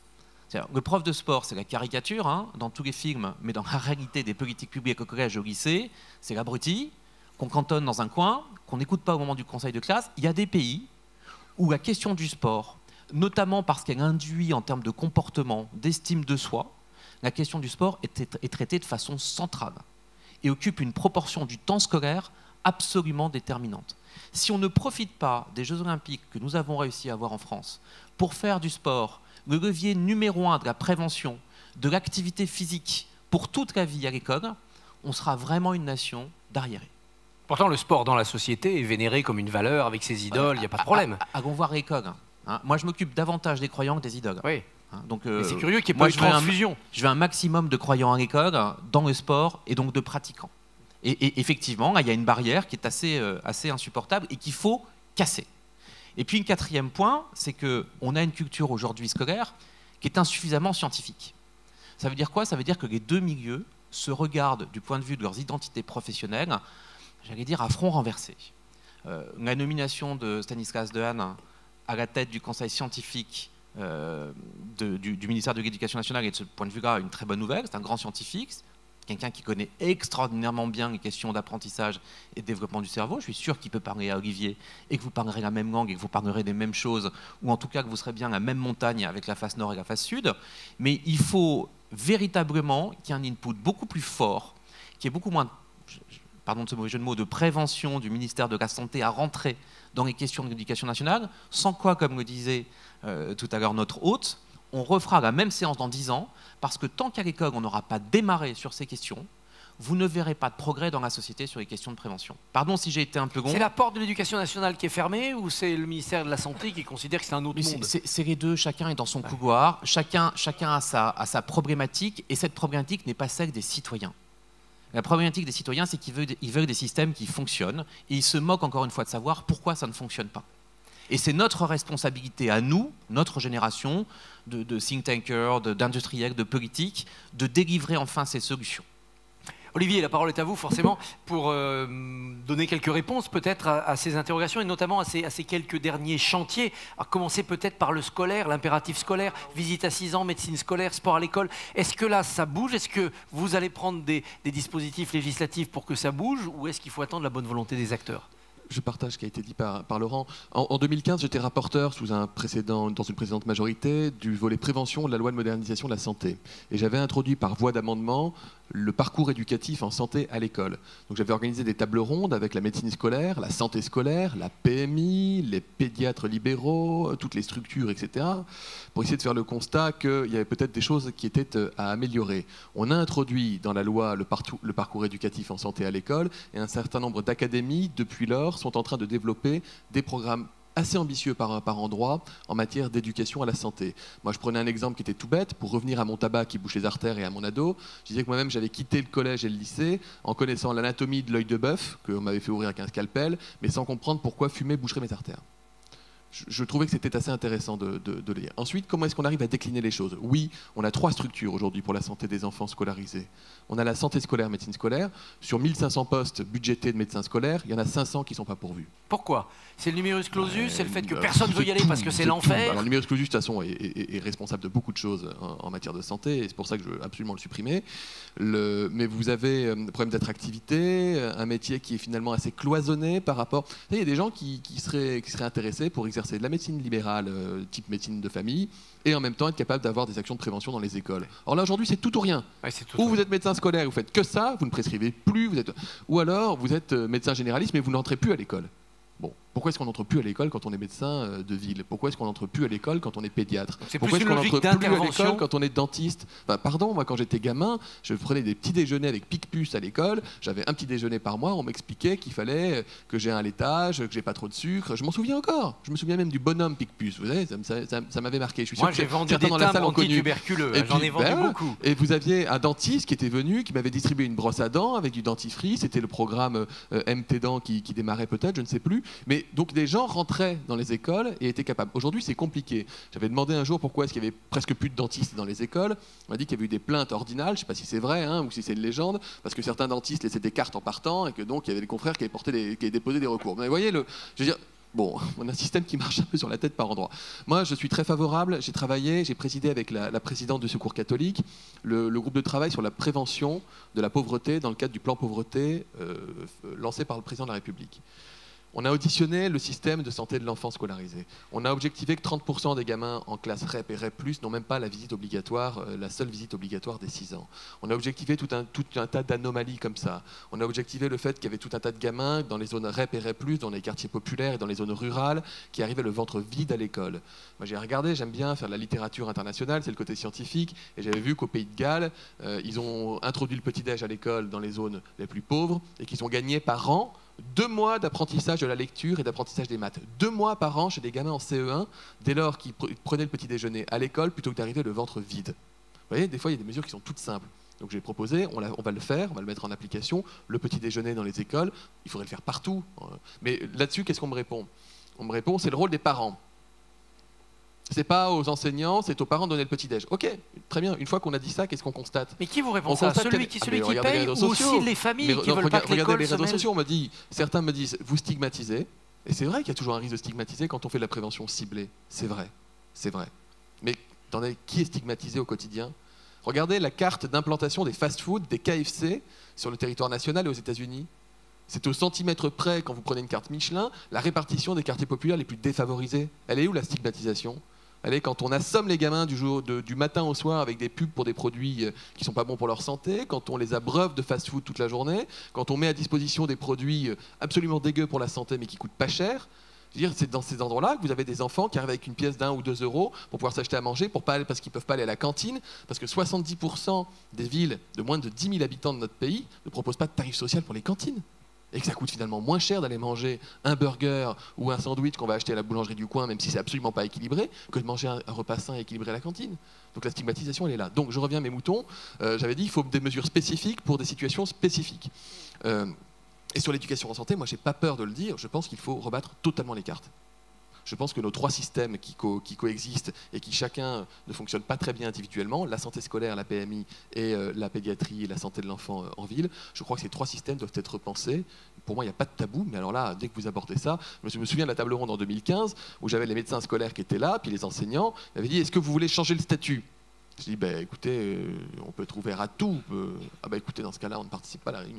[SPEAKER 5] Le prof de sport, c'est la caricature, hein, dans tous les films, mais dans la réalité des politiques publiques au collège et au lycée, c'est l'abruti qu'on cantonne dans un coin, qu'on n'écoute pas au moment du conseil de classe. Il y a des pays où la question du sport, notamment parce qu'elle induit en termes de comportement, d'estime de soi, la question du sport est, est traitée de façon centrale et occupe une proportion du temps scolaire absolument déterminante. Si on ne profite pas des Jeux Olympiques que nous avons réussi à avoir en France pour faire du sport le levier numéro un de la prévention, de l'activité physique pour toute la vie à l'école, on sera vraiment une nation d'arriérés.
[SPEAKER 1] Pourtant, le sport dans la société est vénéré comme une valeur avec ses idoles, il n'y a pas de problème.
[SPEAKER 5] Allons voir l'école. Hein. Moi, je m'occupe davantage des croyants que des idoles.
[SPEAKER 1] Oui.
[SPEAKER 5] Hein, donc, euh,
[SPEAKER 1] c'est curieux qu'il n'y ait pas de transfusion.
[SPEAKER 5] Je veux un maximum de croyants à l'école, dans le sport, et donc de pratiquants. Et, et effectivement, il y a une barrière qui est assez, euh, assez insupportable et qu'il faut casser. Et puis, un quatrième point, c'est qu'on a une culture aujourd'hui scolaire qui est insuffisamment scientifique. Ça veut dire quoi? Ça veut dire que les deux milieux se regardent du point de vue de leurs identités professionnelles, j'allais dire à front renversé. Euh, la nomination de Stanislas Dehaene à la tête du conseil scientifique euh, de, du, du ministère de l'Éducation nationale est de ce point de vue-là une très bonne nouvelle. C'est un grand scientifique, quelqu'un qui connaît extraordinairement bien les questions d'apprentissage et de développement du cerveau. Je suis sûr qu'il peut parler à Olivier et que vous parlerez la même langue et que vous parlerez des mêmes choses, ou en tout cas que vous serez bien la même montagne avec la face nord et la face sud. Mais il faut véritablement qu'il y ait un input beaucoup plus fort, qui est beaucoup moins, pardon de ce mauvais jeu de mots, de prévention du ministère de la Santé à rentrer dans les questions de l'éducation nationale, sans quoi, comme le disait euh, tout à l'heure notre hôte, on refera la même séance dans dix ans, parce que tant qu'à l'école, on n'aura pas démarré sur ces questions, vous ne verrez pas de progrès dans la société sur les questions de prévention. Pardon si j'ai été un peu long.
[SPEAKER 1] C'est la porte de l'éducation nationale qui est fermée ou c'est le ministère de la Santé qui considère que c'est un autre monde?
[SPEAKER 5] C'est les deux, chacun est dans son couloir, chacun, chacun a, sa, a sa problématique, et cette problématique n'est pas celle des citoyens. La problématique des citoyens, c'est qu'ils veulent, ils veulent des systèmes qui fonctionnent, et ils se moquent encore une fois de savoir pourquoi ça ne fonctionne pas. Et c'est notre responsabilité à nous, notre génération, de, de think tankers, d'industriels, de politiques, de délivrer enfin ces solutions.
[SPEAKER 1] Olivier, la parole est à vous forcément pour euh, donner quelques réponses peut-être à, à ces interrogations et notamment à ces, à ces quelques derniers chantiers. À commencer peut-être par le scolaire, l'impératif scolaire, visite à six ans, médecine scolaire, sport à l'école. Est-ce que là ça bouge? Est-ce que vous allez prendre des, des dispositifs législatifs pour que ça bouge ou est-ce qu'il faut attendre la bonne volonté des acteurs?
[SPEAKER 2] je partage ce qui a été dit par, par Laurent. En, en deux mille quinze, j'étais rapporteur sous un précédent, dans une précédente majorité du volet prévention de la loi de modernisation de la santé. Et j'avais introduit par voie d'amendement le parcours éducatif en santé à l'école. Donc j'avais organisé des tables rondes avec la médecine scolaire, la santé scolaire, la P M I, les pédiatres libéraux, toutes les structures, et cetera, pour essayer de faire le constat qu'il y avait peut-être des choses qui étaient à améliorer. On a introduit dans la loi le, partout, le parcours éducatif en santé à l'école, et un certain nombre d'académies, depuis lors, sont en train de développer des programmes assez ambitieux par, par endroit en matière d'éducation à la santé. Moi, je prenais un exemple qui était tout bête. Pour revenir à mon tabac qui bouche les artères et à mon ado, je disais que moi-même, j'avais quitté le collège et le lycée en connaissant l'anatomie de l'œil de bœuf, qu'on m'avait fait ouvrir avec un scalpel, mais sans comprendre pourquoi fumer boucherait mes artères. Je, je trouvais que c'était assez intéressant de, de, de lire. Ensuite, comment est-ce qu'on arrive à décliner les choses? Oui, on a trois structures aujourd'hui pour la santé des enfants scolarisés. On a la santé scolaire, médecine scolaire. Sur mille cinq cents postes budgétés de médecins scolaires, il y en a cinq cents qui ne sont pas pourvus.
[SPEAKER 1] Pourquoi? C'est le numerus clausus,
[SPEAKER 2] Ouais,
[SPEAKER 1] c'est le fait que
[SPEAKER 2] euh,
[SPEAKER 1] personne ne veut y aller
[SPEAKER 2] tout,
[SPEAKER 1] parce que c'est
[SPEAKER 2] tout.
[SPEAKER 1] l'enfer.
[SPEAKER 2] Alors, le numerus clausus, de toute façon, est, est, est responsable de beaucoup de choses en, en matière de santé, et c'est pour ça que je veux absolument le supprimer. Le, mais vous avez euh, un problème d'attractivité, un métier qui est finalement assez cloisonné par rapport... Il y a des gens qui, qui, seraient, qui seraient intéressés pour exercer de la médecine libérale, euh, type médecine de famille, et en même temps être capable d'avoir des actions de prévention dans les écoles. Alors là, aujourd'hui, c'est tout ou rien.
[SPEAKER 1] Ouais, c'est tout
[SPEAKER 2] Ou
[SPEAKER 1] tout.
[SPEAKER 2] vous êtes médecin scolaire et vous faites que ça, vous ne prescrivez plus, vous êtes... ou alors vous êtes médecin généraliste, mais vous n'entrez plus à l'école. Bon, pourquoi est-ce qu'on n'entre plus à l'école quand on est médecin de ville? Pourquoi est-ce qu'on n'entre plus à l'école quand on est pédiatre?
[SPEAKER 1] C'est
[SPEAKER 2] Pourquoi
[SPEAKER 1] plus
[SPEAKER 2] est-ce
[SPEAKER 1] une
[SPEAKER 2] qu'on
[SPEAKER 1] logique
[SPEAKER 2] n'entre plus à
[SPEAKER 1] d'intervention.
[SPEAKER 2] l'école quand on est dentiste? Enfin, pardon, moi quand j'étais gamin, je prenais des petits déjeuners avec Picpus à l'école, j'avais un petit déjeuner par mois, on m'expliquait qu'il fallait que j'ai un laitage, que j'ai pas trop de sucre, je m'en souviens encore. Je me souviens même du bonhomme Picpus, vous savez, ça, ça, ça, ça m'avait marqué. Je suis sûr
[SPEAKER 1] Moi,
[SPEAKER 2] que
[SPEAKER 1] j'ai vendu
[SPEAKER 2] certains
[SPEAKER 1] des
[SPEAKER 2] dans la salle
[SPEAKER 1] timbres
[SPEAKER 2] ont connu.
[SPEAKER 1] anti-tuberculeux,
[SPEAKER 2] Et
[SPEAKER 1] j'en
[SPEAKER 2] puis,
[SPEAKER 1] ai vendu
[SPEAKER 2] ben,
[SPEAKER 1] beaucoup.
[SPEAKER 2] Et vous aviez un dentiste qui était venu, qui m'avait distribué une brosse à dents avec du dentifrice, c'était le programme euh, M T Dents qui, qui démarrait peut-être, je ne sais plus. Mais donc des gens rentraient dans les écoles et étaient capables. Aujourd'hui, c'est compliqué. J'avais demandé un jour pourquoi est-ce qu'il y avait presque plus de dentistes dans les écoles. On m'a dit qu'il y avait eu des plaintes ordinales, je ne sais pas si c'est vrai hein, ou si c'est une légende, parce que certains dentistes laissaient des cartes en partant et que donc il y avait des confrères qui avaient, porté des, qui avaient déposé des recours. Mais vous voyez, le, je veux dire, bon, on a un système qui marche un peu sur la tête par endroits. Moi, je suis très favorable. J'ai travaillé, j'ai présidé avec la, la présidente du Secours catholique le, le groupe de travail sur la prévention de la pauvreté dans le cadre du plan pauvreté euh, lancé par le président de la République. On a auditionné le système de santé de l'enfant scolarisé. On a objectivé que trente pour cent des gamins en classe R E P et R E P plus, n'ont même pas la visite obligatoire, euh, la seule visite obligatoire des six ans. On a objectivé tout un, tout un tas d'anomalies comme ça. On a objectivé le fait qu'il y avait tout un tas de gamins dans les zones R E P et R E P plus, dans les quartiers populaires et dans les zones rurales, qui arrivaient le ventre vide à l'école. Moi j'ai regardé, j'aime bien faire de la littérature internationale, c'est le côté scientifique, et j'avais vu qu'au Pays de Galles, euh, ils ont introduit le petit-déj à l'école dans les zones les plus pauvres, et qu'ils ont gagné par an deux mois d'apprentissage de la lecture et d'apprentissage des maths. Deux mois par an chez des gamins en C E un, dès lors qu'ils prenaient le petit déjeuner à l'école plutôt que d'arriver le ventre vide. Vous voyez, des fois, il y a des mesures qui sont toutes simples. Donc j'ai proposé, on, on va le faire, on va le mettre en application, le petit déjeuner dans les écoles, il faudrait le faire partout. Mais là-dessus, qu'est-ce qu'on me répond? On me répond, c'est le rôle des parents. C'est pas aux enseignants, c'est aux parents de donner le petit-déj. Ok, très bien. Une fois qu'on a dit ça, qu'est-ce qu'on constate?
[SPEAKER 1] Mais qui vous répond
[SPEAKER 2] On
[SPEAKER 1] ça?
[SPEAKER 2] constate
[SPEAKER 1] Celui
[SPEAKER 2] que-
[SPEAKER 1] qui,
[SPEAKER 2] Ah,
[SPEAKER 1] celui
[SPEAKER 2] mais
[SPEAKER 1] qui
[SPEAKER 2] regardez
[SPEAKER 1] paye
[SPEAKER 2] les
[SPEAKER 1] ou
[SPEAKER 2] réseaux
[SPEAKER 1] aussi
[SPEAKER 2] sociaux.
[SPEAKER 1] les familles
[SPEAKER 2] Mais
[SPEAKER 1] qui
[SPEAKER 2] non,
[SPEAKER 1] veulent
[SPEAKER 2] regardez,
[SPEAKER 1] pas que
[SPEAKER 2] regardez
[SPEAKER 1] l'école
[SPEAKER 2] les
[SPEAKER 1] se
[SPEAKER 2] réseaux
[SPEAKER 1] mêle?
[SPEAKER 2] sociaux, on me dit, certains me disent, vous stigmatisez. Et c'est vrai qu'il y a toujours un risque de stigmatiser quand on fait de la prévention ciblée. C'est vrai, c'est vrai. Mais attendez, qui est stigmatisé au quotidien? Regardez la carte d'implantation des fast-food, des K F C, sur le territoire national et aux États-Unis. C'est au centimètre près, quand vous prenez une carte Michelin, la répartition des quartiers populaires les plus défavorisés. Elle est où la stigmatisation? Elle est quand on assomme les gamins du, jour, de, du matin au soir avec des pubs pour des produits euh, qui ne sont pas bons pour leur santé, quand on les abreuve de fast-food toute la journée, quand on met à disposition des produits euh, absolument dégueux pour la santé mais qui coûtent pas cher. Je veux dire, c'est dans ces endroits-là que vous avez des enfants qui arrivent avec une pièce d'un ou deux euros pour pouvoir s'acheter à manger, pour pas aller, parce qu'ils ne peuvent pas aller à la cantine, parce que soixante-dix pour cent des villes de moins de dix mille habitants de notre pays ne proposent pas de tarif social pour les cantines. Et que ça coûte finalement moins cher d'aller manger un burger ou un sandwich qu'on va acheter à la boulangerie du coin, même si c'est absolument pas équilibré, que de manger un, un repas sain et équilibré à la cantine. Donc la stigmatisation, elle est là. Donc je reviens à mes moutons. Euh, J'avais dit il faut des mesures spécifiques pour des situations spécifiques. Euh, et sur l'éducation en santé, moi j'ai pas peur de le dire, je pense qu'il faut rebattre totalement les cartes. Je pense que nos trois systèmes qui, co qui coexistent et qui chacun ne fonctionnent pas très bien individuellement, la santé scolaire, la P M I et euh, la pédiatrie et la santé de l'enfant euh, en ville, je crois que ces trois systèmes doivent être repensés. Pour moi, il n'y a pas de tabou, mais alors là, dès que vous abordez ça, je me souviens de la table ronde en deux mille quinze où j'avais les médecins scolaires qui étaient là, puis les enseignants, ils m'avaient dit, est-ce que vous voulez changer le statut? Je dis, bah, écoutez, euh, on peut être ouvert à tout. On peut... Ah bah écoutez, dans ce cas-là, on ne participe pas à la réunion.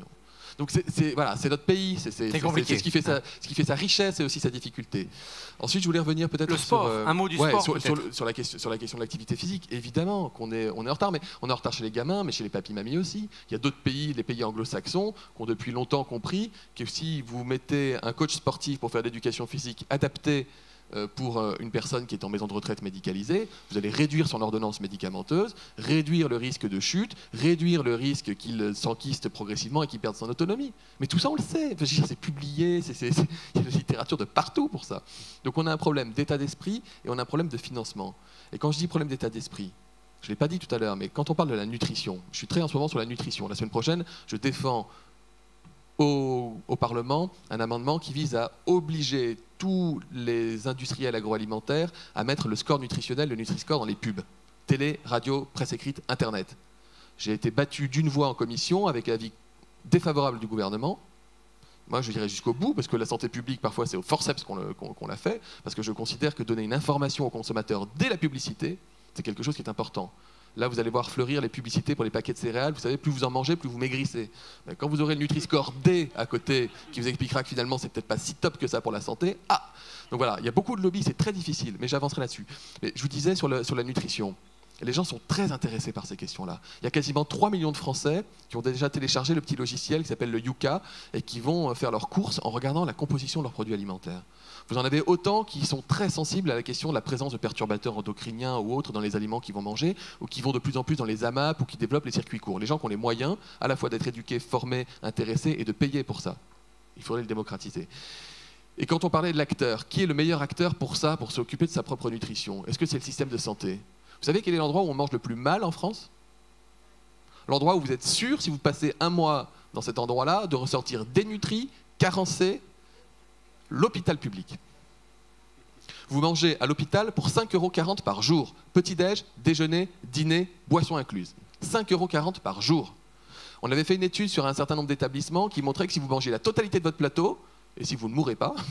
[SPEAKER 2] Donc c'est voilà, c'est notre pays, c'est
[SPEAKER 1] compliqué.
[SPEAKER 2] ce qui fait sa, ce qui fait sa richesse et aussi sa difficulté. Ensuite, je voulais revenir peut-être
[SPEAKER 1] le sport.
[SPEAKER 2] sur euh,
[SPEAKER 1] un mot du
[SPEAKER 2] ouais,
[SPEAKER 1] sport
[SPEAKER 2] sur, sur,
[SPEAKER 1] peut-être.
[SPEAKER 2] le- sur la question sur la question de l'activité physique. Évidemment qu'on est on est en retard, mais on est en retard chez les gamins, mais chez les papis-mamies aussi. Il y a d'autres pays, les pays anglo-saxons, qui ont depuis longtemps compris que si vous mettez un coach sportif pour faire de l'éducation physique adaptée euh, pour euh, une personne qui est en maison de retraite médicalisée, vous allez réduire son ordonnance médicamenteuse, réduire le risque de chute, réduire le risque qu'il s'enquiste progressivement et qu'il perde son autonomie. Mais tout ça, on le sait. Enfin, je veux dire, c'est publié, c'est- c'est- c'est- il y a de la littérature de partout pour ça. Donc on a un problème d'état d'esprit et on a un problème de financement. Et quand je dis problème d'état d'esprit, je ne l'ai pas dit tout à l'heure, mais quand on parle de la nutrition, je suis très en ce moment sur la nutrition. La semaine prochaine, je défends au, au Parlement un amendement qui vise à obliger tous les industriels agroalimentaires à mettre le score nutritionnel, le Nutri-Score, dans les pubs. Télé, radio, presse écrite, Internet. J'ai été battu d'une voix en commission avec avis défavorable du gouvernement. Moi, je dirais jusqu'au bout, parce que la santé publique, parfois, c'est au forceps qu'on le- qu'on- qu'on l'a fait, parce que je considère que donner une information aux consommateurs dès la publicité, c'est quelque chose qui est important. Là, vous allez voir fleurir les publicités pour les paquets de céréales. Vous savez, plus vous en mangez, plus vous maigrissez. Mais quand vous aurez le Nutri-Score D à côté, qui vous expliquera que finalement, c'est peut-être pas si top que ça pour la santé, ah. Donc voilà, il y a beaucoup de lobbies, c'est très difficile, mais j'avancerai là-dessus. Mais je vous disais sur, le- sur la nutrition, les gens sont très intéressés par ces questions-là. Il y a quasiment trois millions de Français qui ont déjà téléchargé le petit logiciel qui s'appelle le Yuka et qui vont faire leurs courses en regardant la composition de leurs produits alimentaires. Vous en avez autant qui sont très sensibles à la question de la présence de perturbateurs endocriniens ou autres dans les aliments qu'ils vont manger, ou qui vont de plus en plus dans les A M A P ou qui développent les circuits courts. Les gens qui ont les moyens à la fois d'être éduqués, formés, intéressés et de payer pour ça. Il faudrait le démocratiser. Et quand on parlait de l'acteur, qui est le meilleur acteur pour ça, pour s'occuper de sa propre nutrition? Est-ce que c'est le système de santé? Vous savez quel est l'endroit où on mange le plus mal en France? L'endroit où vous êtes sûr, si vous passez un mois dans cet endroit-là, de ressortir dénutri, carencé, l'hôpital public. Vous mangez à l'hôpital pour cinq euros quarante par jour. Petit-déj, déjeuner, dîner, boisson incluse. cinq euros quarante par jour. On avait fait une étude sur un certain nombre d'établissements qui montrait que si vous mangez la totalité de votre plateau, et si vous ne mourrez pas,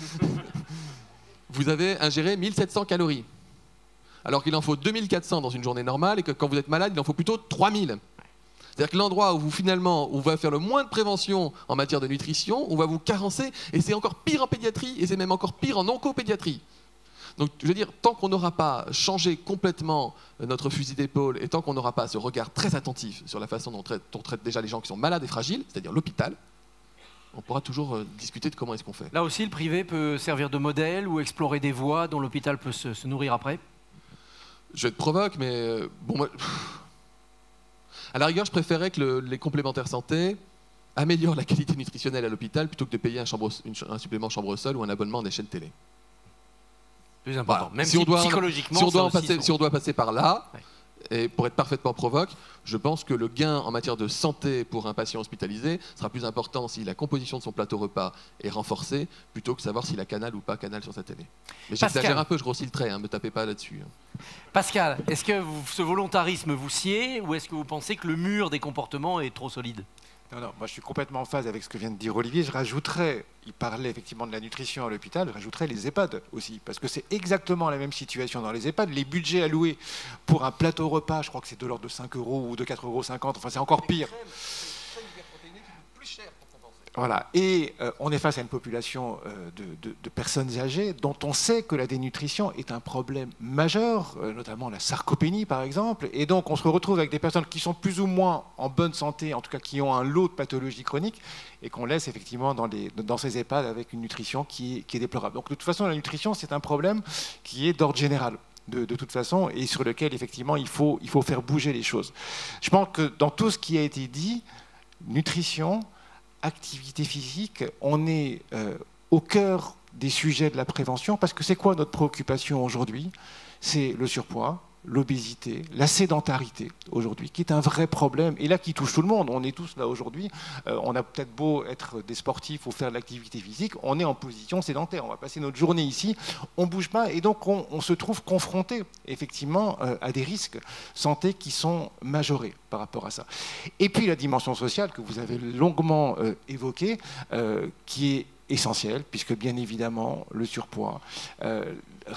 [SPEAKER 2] vous avez ingéré mille sept cents calories. Alors qu'il en faut deux mille quatre cents dans une journée normale et que quand vous êtes malade, il en faut plutôt trois mille. C'est-à-dire que l'endroit où vous finalement, où on va faire le moins de prévention en matière de nutrition, on va vous carencer, et c'est encore pire en pédiatrie, et c'est même encore pire en oncopédiatrie. Donc je veux dire, tant qu'on n'aura pas changé complètement notre fusil d'épaule, et tant qu'on n'aura pas ce regard très attentif sur la façon dont on traite, dont on traite déjà les gens qui sont malades et fragiles, c'est-à-dire l'hôpital, on pourra toujours euh, discuter de comment est-ce qu'on fait.
[SPEAKER 1] Là aussi, le privé peut servir de modèle ou explorer des voies dont l'hôpital peut se, se nourrir après.
[SPEAKER 2] Je te provoque, mais euh, bon, moi, pff. À la rigueur, je préférais que le- les complémentaires santé améliorent la qualité nutritionnelle à l'hôpital plutôt que de payer un, chambre, une ch- un supplément chambre seule ou un abonnement à des chaînes télé.
[SPEAKER 1] Plus important.
[SPEAKER 2] Voilà.
[SPEAKER 1] Même
[SPEAKER 2] Si
[SPEAKER 1] si,
[SPEAKER 2] on doit-
[SPEAKER 1] psychologiquement,
[SPEAKER 2] Si on, doit
[SPEAKER 1] ça
[SPEAKER 2] en
[SPEAKER 1] aussi,
[SPEAKER 2] passer,
[SPEAKER 1] sont-
[SPEAKER 2] si on doit passer par là,
[SPEAKER 1] Ouais.
[SPEAKER 2] et pour être parfaitement provoque, je pense que le gain en matière de santé pour un patient hospitalisé sera plus important si la composition de son plateau repas est renforcée, plutôt que savoir s'il a Canal ou pas Canal sur sa télé. Mais
[SPEAKER 1] Pascal.
[SPEAKER 2] j'exagère un peu, je grossis le trait, hein, me tapez pas là-dessus. hein.
[SPEAKER 1] Pascal, est-ce que vous- ce volontarisme vous sied ou est-ce que vous pensez que le mur des comportements est trop solide?
[SPEAKER 3] Non, non, moi je suis complètement en phase avec ce que vient de dire Olivier. Je rajouterais, il parlait effectivement de la nutrition à l'hôpital, je rajouterais les EHPAD aussi, parce que c'est exactement la même situation dans les EHPAD. Les budgets alloués pour un plateau repas, je crois que c'est de l'ordre de cinq euros ou de quatre euros cinquante, enfin c'est encore pire. Voilà, et euh, on est face à une population euh, de, de- de personnes âgées dont on sait que la dénutrition est un problème majeur, euh, notamment la sarcopénie par exemple, et donc on se retrouve avec des personnes qui sont plus ou moins en bonne santé, en tout cas qui ont un lot de pathologies chroniques, et qu'on laisse effectivement dans, les, dans ces EHPAD avec une nutrition qui est, qui est déplorable. Donc de toute façon, la nutrition, c'est un problème qui est d'ordre général. De, de toute façon, et sur lequel effectivement il faut, il faut faire bouger les choses. Je pense que dans tout ce qui a été dit, nutrition, activité physique, on est euh, au cœur des sujets de la prévention, parce que c'est quoi notre préoccupation aujourd'hui? C'est le surpoids, l'obésité, la sédentarité aujourd'hui, qui est un vrai problème, et là qui touche tout le monde. On est tous là aujourd'hui, euh, on a peut-être beau être des sportifs ou faire de l'activité physique, on est en position sédentaire, on va passer notre journée ici, on ne bouge pas, et donc on, on se trouve confronté effectivement euh, à des risques santé qui sont majorés par rapport à ça. Et puis la dimension sociale que vous avez longuement euh, évoquée, euh, qui est essentielle, puisque bien évidemment le surpoids, euh,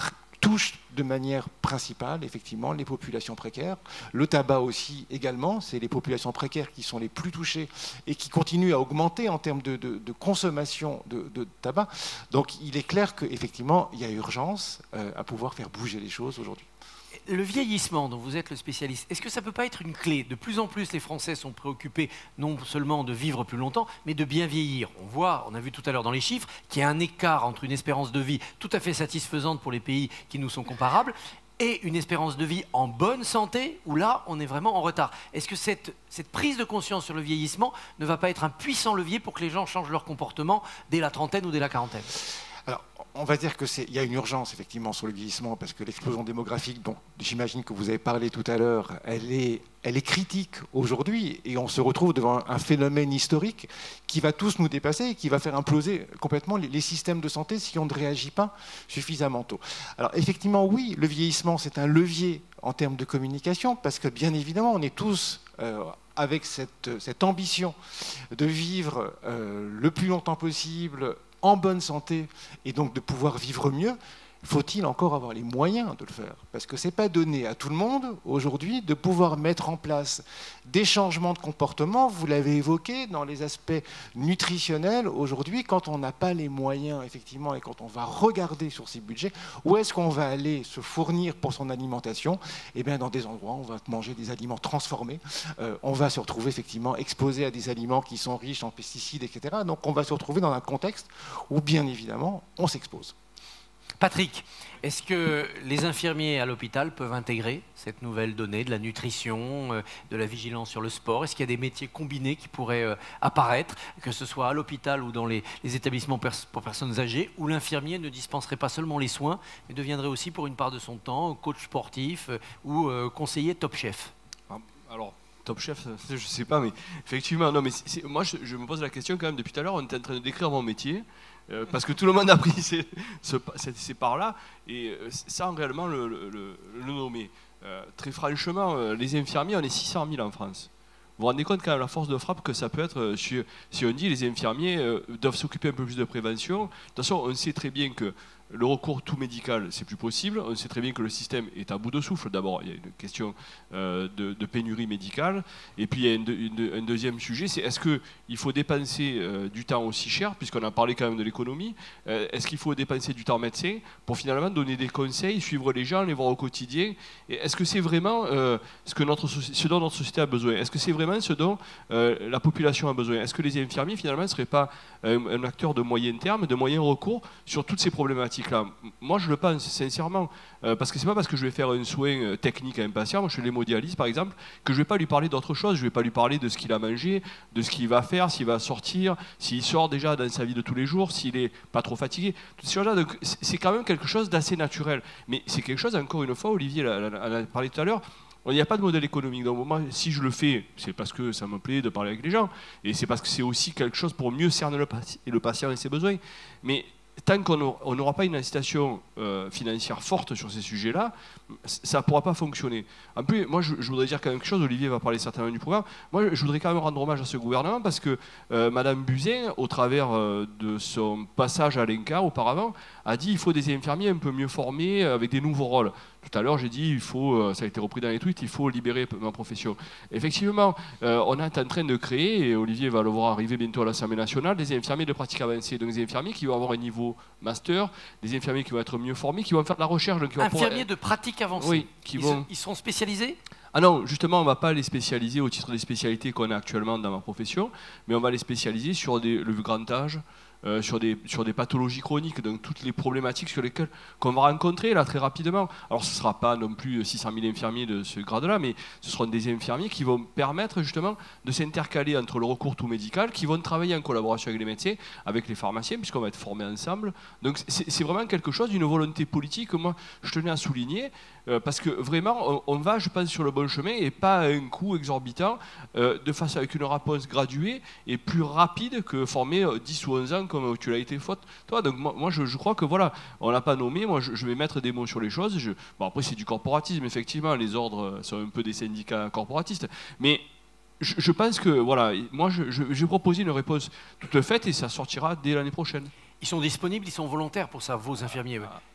[SPEAKER 3] touche de manière principale, effectivement, les populations précaires. Le tabac aussi, également, c'est les populations précaires qui sont les plus touchées et qui continuent à augmenter en termes de, de, de consommation de, de tabac. Donc, il est clair qu'effectivement, il y a urgence euh, à pouvoir faire bouger les choses aujourd'hui.
[SPEAKER 1] Le vieillissement dont vous êtes le spécialiste, est-ce que ça ne peut pas être une clé? De plus en plus, les Français sont préoccupés non seulement de vivre plus longtemps, mais de bien vieillir. On voit, on a vu tout à l'heure dans les chiffres, qu'il y a un écart entre une espérance de vie tout à fait satisfaisante pour les pays qui nous sont comparables et une espérance de vie en bonne santé, où là, on est vraiment en retard. Est-ce que cette, cette prise de conscience sur le vieillissement ne va pas être un puissant levier pour que les gens changent leur comportement dès la trentaine ou dès la quarantaine?
[SPEAKER 3] Alors, on va dire qu'il y a une urgence effectivement sur le vieillissement parce que l'explosion démographique dont j'imagine que vous avez parlé tout à l'heure, elle est, elle est critique aujourd'hui et on se retrouve devant un phénomène historique qui va tous nous dépasser et qui va faire imploser complètement les, les systèmes de santé si on ne réagit pas suffisamment tôt. Alors effectivement, oui, le vieillissement, c'est un levier en termes de communication parce que bien évidemment, on est tous... Euh, avec cette, cette ambition de vivre euh, le plus longtemps possible en bonne santé et donc de pouvoir vivre mieux, faut-il encore avoir les moyens de le faire? Parce que ce n'est pas donné à tout le monde aujourd'hui de pouvoir mettre en place des changements de comportement, vous l'avez évoqué, dans les aspects nutritionnels aujourd'hui, quand on n'a pas les moyens effectivement et quand on va regarder sur ses budgets, où est-ce qu'on va aller se fournir pour son alimentation? Eh bien dans des endroits où on va manger des aliments transformés, euh, on va se retrouver effectivement exposé à des aliments qui sont riches en pesticides, et cetera. Donc on va se retrouver dans un contexte où bien évidemment on s'expose.
[SPEAKER 1] Patrick, est-ce que les infirmiers à l'hôpital peuvent intégrer cette nouvelle donnée de la nutrition, euh, de la vigilance sur le sport? Est-ce qu'il y a des métiers combinés qui pourraient euh, apparaître, que ce soit à l'hôpital ou dans les, les établissements pers pour personnes âgées, où l'infirmier ne dispenserait pas seulement les soins, mais deviendrait aussi pour une part de son temps coach sportif euh, ou euh, conseiller Top Chef?
[SPEAKER 4] Alors, Top Chef, je ne sais pas, mais effectivement, non, mais c est, c est, moi je, je me pose la question quand même depuis tout à l'heure, on est en train de décrire mon métier. Euh, parce que tout le monde a pris ces, ce, ces parts-là, et euh, sans réellement le, le, le, le nommer. Euh, très franchement, euh, les infirmiers, on est six cent mille en France. Vous vous rendez compte quand même la force de frappe que ça peut être, euh, si, si on dit les infirmiers euh, doivent s'occuper un peu plus de prévention. De toute façon, on sait très bien que le recours tout médical, c'est plus possible. On sait très bien que le système est à bout de souffle. D'abord, il y a une question euh, de, de pénurie médicale. Et puis, il y a une, une, un deuxième sujet, c'est est-ce qu'il faut dépenser euh, du temps aussi cher, puisqu'on a parlé quand même de l'économie, euh, est-ce qu'il faut dépenser du temps médecin pour finalement donner des conseils, suivre les gens, les voir au quotidien? Et est-ce que c'est vraiment euh, ce, que notre, ce dont notre société a besoin? Est-ce que c'est vraiment ce dont euh, la population a besoin? Est-ce que les infirmiers, finalement, ne seraient pas un, un acteur de moyen terme, de moyen recours sur toutes ces problématiques? Là. Moi, je le pense sincèrement, euh, parce que c'est pas parce que je vais faire un soin technique à un patient, moi je fais l'hémodialyse par exemple, que je vais pas lui parler d'autre chose, je vais pas lui parler de ce qu'il a mangé, de ce qu'il va faire, s'il va sortir, s'il sort déjà dans sa vie de tous les jours, s'il est pas trop fatigué, toutes ces choses-là. Donc c'est quand même quelque chose d'assez naturel. Mais c'est quelque chose, encore une fois, Olivier en a parlé tout à l'heure. Il n'y a pas de modèle économique. Donc moi, si je le fais, c'est parce que ça me plaît de parler avec les gens, et c'est parce que c'est aussi quelque chose pour mieux cerner le, le patient et ses besoins. Mais tant qu'on n'aura pas une incitation euh, financière forte sur ces sujets-là, ça ne pourra pas fonctionner. En plus, moi, je, je voudrais dire quand même quelque chose, Olivier va parler certainement du programme, moi, je voudrais quand même rendre hommage à ce gouvernement, parce que euh, Madame Buzyn, au travers euh, de son passage à l'I N C A auparavant, a dit qu'il faut des infirmiers un peu mieux formés, avec des nouveaux rôles. Tout à l'heure, j'ai dit, il faut, ça a été repris dans les tweets, il faut libérer ma profession. Effectivement, euh, on est en train de créer, et Olivier va le voir arriver bientôt à l'Assemblée nationale, des infirmiers de pratique avancée. Donc des infirmiers qui vont avoir un niveau master, des infirmiers qui vont être mieux formés, qui vont faire de la recherche. Donc qui vont
[SPEAKER 1] infirmiers
[SPEAKER 5] euh,
[SPEAKER 1] de pratique avancée.
[SPEAKER 4] Oui, qui
[SPEAKER 1] ils,
[SPEAKER 4] vont...
[SPEAKER 1] se, ils seront spécialisés?
[SPEAKER 4] Ah non, justement, on ne va pas les spécialiser au titre des spécialités qu'on a actuellement dans ma profession, mais on va les spécialiser sur des, le grand âge, Euh, sur, des, sur des pathologies chroniques, donc toutes les problématiques sur lesquelles qu'on va rencontrer là très rapidement. Alors ce ne sera pas non plus six cent mille infirmiers de ce grade-là, mais ce seront des infirmiers qui vont permettre justement de s'intercaler entre le recours tout médical, qui vont travailler en collaboration avec les médecins, avec les pharmaciens, puisqu'on va être formés ensemble. Donc c'est vraiment quelque chose, d'une volonté politique que moi je tenais à souligner, euh, parce que vraiment on, on va, je pense, sur le bon chemin et pas à un coût exorbitant, euh, de face avec une réponse graduée et plus rapide que former euh, dix ou onze ans comme tu l'as été faute toi. Donc moi, moi je, je crois que voilà, on l'a pas nommé, moi je, je vais mettre des mots sur les choses. Je, bon, après c'est du corporatisme, effectivement, les ordres sont un peu des syndicats corporatistes, mais je, je pense que voilà, moi je, je, je vais proposer une réponse toute faite et ça sortira dès l'année prochaine.
[SPEAKER 1] Ils sont disponibles, ils sont volontaires pour ça, vos infirmiers? Ouais.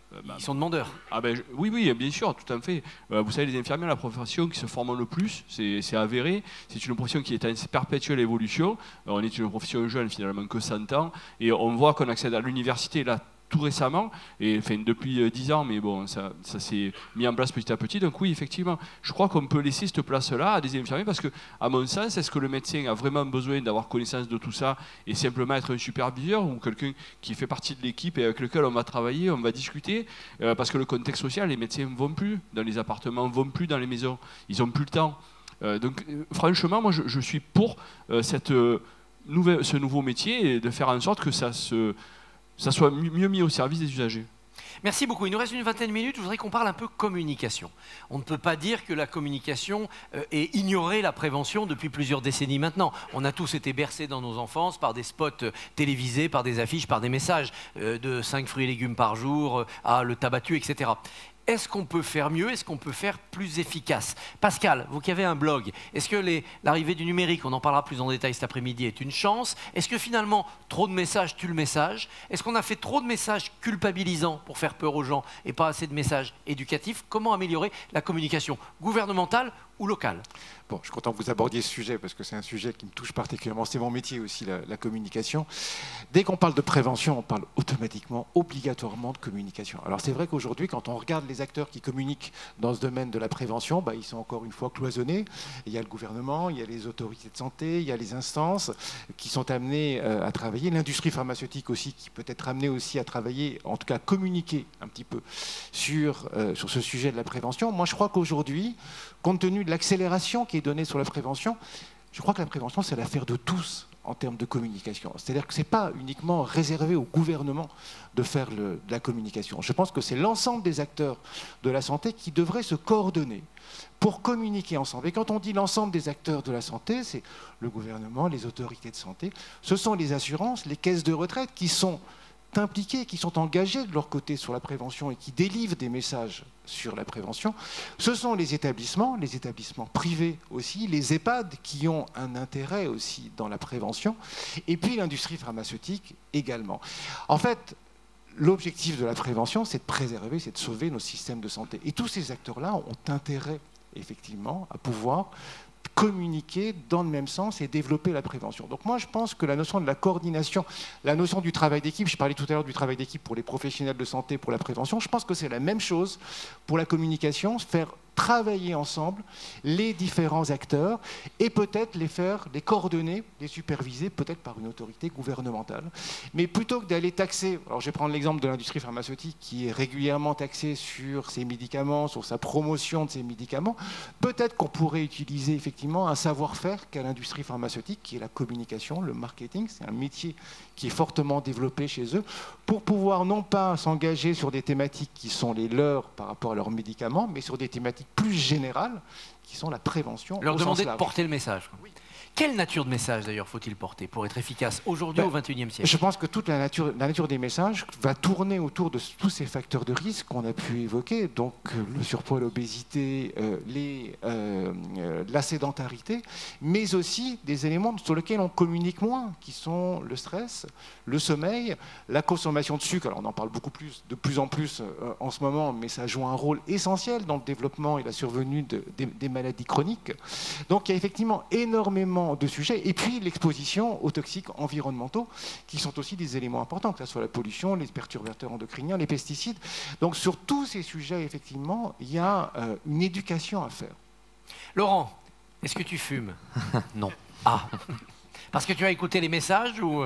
[SPEAKER 4] Euh, bah,
[SPEAKER 1] Ils sont demandeurs.
[SPEAKER 4] Ah ben, je- oui, oui, bien sûr, tout à fait. Euh, vous savez, les infirmières, la profession qui se forme le plus, c'est c'est avéré. C'est une profession qui est en perpétuelle évolution. Euh, on est une profession jeune, finalement, que cent ans. Et on voit qu'on accède à l'université, là, tout récemment, et enfin, depuis euh, dix ans, mais bon, ça, ça s'est mis en place petit à petit. Donc oui, effectivement, je crois qu'on peut laisser cette place-là à des infirmiers parce que, à mon sens, est-ce que le médecin a vraiment besoin d'avoir connaissance de tout ça et simplement être un superviseur ou quelqu'un qui fait partie de l'équipe et avec lequel on va travailler, on va discuter, euh, parce que le contexte social, les médecins ne vont plus dans les appartements, ne vont plus dans les maisons, ils n'ont plus le temps. Euh, donc euh, franchement, moi je, je suis pour euh, cette, euh, nouvelle, ce nouveau métier et de faire en sorte que ça se... ça soit mieux mis au service des usagers.
[SPEAKER 1] Merci beaucoup. Il nous reste une vingtaine de minutes. Je voudrais qu'on parle un peu communication. On ne peut pas dire que la communication euh, ait ignoré la prévention depuis plusieurs décennies maintenant. On a tous été bercés dans nos enfances par des spots euh, télévisés, par des affiches, par des messages euh, de cinq fruits et légumes par jour, euh, à le tabac tue, et cetera. Est-ce qu'on peut faire mieux? Est-ce qu'on peut faire plus efficace? Pascal, vous qui avez un blog, est-ce que les- l'arrivée du numérique, on en parlera plus en détail cet après-midi, est une chance? Est-ce que finalement, trop de messages tue le message? Est-ce qu'on a fait trop de messages culpabilisants pour faire peur aux gens et pas assez de messages éducatifs? Comment améliorer la communication gouvernementale ou locale?
[SPEAKER 3] Bon, je suis content que vous abordiez ce sujet parce que c'est un sujet qui me touche particulièrement. C'est mon métier aussi, la, la communication. Dès qu'on parle de prévention, on parle automatiquement, obligatoirement de communication. Alors c'est vrai qu'aujourd'hui, quand on regarde les acteurs qui communiquent dans ce domaine de la prévention, bah, ils sont encore une fois cloisonnés. Il y a le gouvernement, il y a les autorités de santé, il y a les instances qui sont amenées euh, à travailler. L'industrie pharmaceutique aussi, qui peut être amenée aussi à travailler, en tout cas communiquer un petit peu sur, euh, sur ce sujet de la prévention. Moi, je crois qu'aujourd'hui, compte tenu de l'accélération qui est donnée sur la prévention, je crois que la prévention, c'est l'affaire de tous en termes de communication. C'est-à-dire que ce n'est pas uniquement réservé au gouvernement de faire le, de la communication. Je pense que c'est l'ensemble des acteurs de la santé qui devraient se coordonner pour communiquer ensemble. Et quand on dit l'ensemble des acteurs de la santé, c'est le gouvernement, les autorités de santé, ce sont les assurances, les caisses de retraite qui sont impliqués, qui sont engagés de leur côté sur la prévention et qui délivrent des messages sur la prévention. Ce sont les établissements, les établissements privés aussi, les EHPAD qui ont un intérêt aussi dans la prévention, et puis l'industrie pharmaceutique également. En fait, l'objectif de la prévention, c'est de préserver, c'est de sauver nos systèmes de santé. Et tous ces acteurs-là ont intérêt, effectivement, à pouvoir communiquer dans le même sens et développer la prévention. Donc moi, je pense que la notion de la coordination, la notion du travail d'équipe, je parlais tout à l'heure du travail d'équipe pour les professionnels de santé, pour la prévention, je pense que c'est la même chose pour la communication, faire travailler ensemble les différents acteurs et peut-être les faire, les coordonner, les superviser, peut-être par une autorité gouvernementale. Mais plutôt que d'aller taxer, alors je vais prendre l'exemple de l'industrie pharmaceutique qui est régulièrement taxée sur ses médicaments, sur sa promotion de ses médicaments, peut-être qu'on pourrait utiliser effectivement un savoir-faire qu'a l'industrie pharmaceutique, qui est la communication, le marketing, c'est un métier qui est fortement développé chez eux, pour pouvoir non pas s'engager sur des thématiques qui sont les leurs par rapport à leurs médicaments, mais sur des thématiques plus générales, qui sont la prévention.
[SPEAKER 1] Leur
[SPEAKER 3] au
[SPEAKER 1] demander
[SPEAKER 3] sens
[SPEAKER 1] de
[SPEAKER 3] large.
[SPEAKER 1] porter le message. quoi. Quelle nature de message, d'ailleurs, faut-il porter pour être efficace aujourd'hui
[SPEAKER 3] Ben,
[SPEAKER 1] au vingt et unième siècle?
[SPEAKER 3] Je pense que toute la nature, la nature des messages va tourner autour de tous ces facteurs de risque qu'on a pu évoquer, donc euh, le surpoids, l'obésité, euh, les, euh, euh, la sédentarité, mais aussi des éléments sur lesquels on communique moins, qui sont le stress, le sommeil, la consommation de sucre. Alors on en parle beaucoup plus, de plus en plus euh, en ce moment, mais ça joue un rôle essentiel dans le développement et la survenue de- des, des maladies chroniques. Donc il y a effectivement énormément de sujets, et puis l'exposition aux toxiques environnementaux, qui sont aussi des éléments importants, que ce soit la pollution, les perturbateurs endocriniens, les pesticides. Donc sur tous ces sujets, effectivement, il y a euh, une éducation à faire.
[SPEAKER 1] Laurent, est-ce que tu fumes?
[SPEAKER 5] Non.
[SPEAKER 1] Ah, parce que tu as écouté les messages ou...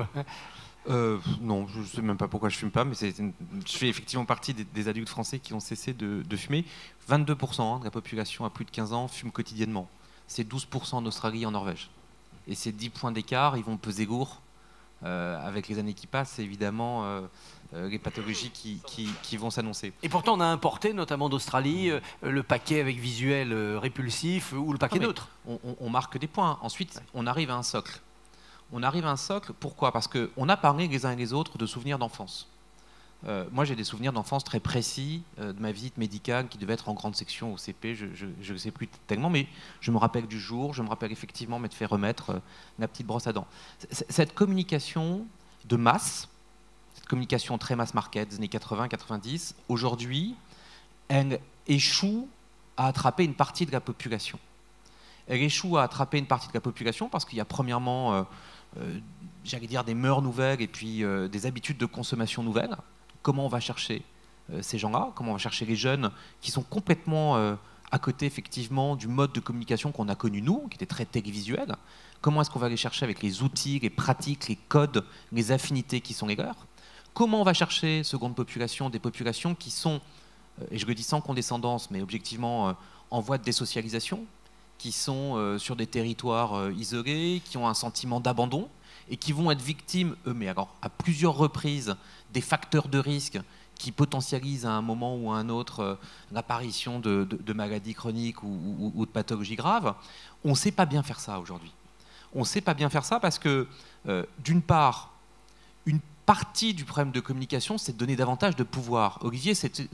[SPEAKER 5] Euh, non, je ne sais même pas pourquoi je fume pas, mais c'est une- je fais effectivement partie des, des adultes français qui ont cessé de, de fumer. vingt-deux pour cent de la population à plus de quinze ans fume quotidiennement. C'est douze pour cent en Australie et en Norvège. Et ces dix points d'écart, ils vont peser lourd euh, avec les années qui passent, et évidemment euh, euh, les pathologies qui, qui- qui vont s'annoncer.
[SPEAKER 1] Et pourtant, on a importé, notamment d'Australie, euh, le paquet avec visuel euh, répulsif ou le paquet
[SPEAKER 5] Non, mais
[SPEAKER 1] d'autres.
[SPEAKER 5] On, on- on marque des points. Ensuite, on arrive à un socle. On arrive à un socle, pourquoi? Parce qu'on a parlé les uns et les autres de souvenirs d'enfance. Euh, moi, j'ai des souvenirs d'enfance très précis euh, de ma visite médicale qui devait être en grande section au C P, je ne sais plus tellement, mais je me rappelle du jour, je me rappelle effectivement m'être fait remettre euh, la petite brosse à dents. C- Cette communication de masse, cette communication très mass market des années quatre-vingts quatre-vingt-dix, aujourd'hui, elle échoue à attraper une partie de la population. Elle échoue à attraper une partie de la population parce qu'il y a premièrement, euh, euh, j'allais dire, des mœurs nouvelles et puis euh, des habitudes de consommation nouvelles. Comment on va chercher euh, ces gens-là? Comment on va chercher les jeunes qui sont complètement euh, à côté, effectivement, du mode de communication qu'on a connu, nous, qui était très télévisuel? Comment est-ce qu'on va les chercher avec les outils, les pratiques, les codes, les affinités qui sont les leurs? Comment on va chercher, seconde population, des populations qui sont, euh, et je le dis sans condescendance, mais objectivement euh, en voie de désocialisation, qui sont euh, sur des territoires euh, isolés, qui ont un sentiment d'abandon et qui vont être victimes, eux, mais alors à plusieurs reprises, des facteurs de risque qui potentialisent à un moment ou à un autre euh, l'apparition de, de, de maladies chroniques ou, ou, ou de pathologies graves. On ne sait pas bien faire ça aujourd'hui. On ne sait pas bien faire ça parce que, euh, d'une part, une partie du problème de communication, c'est de donner davantage de pouvoir. Olivier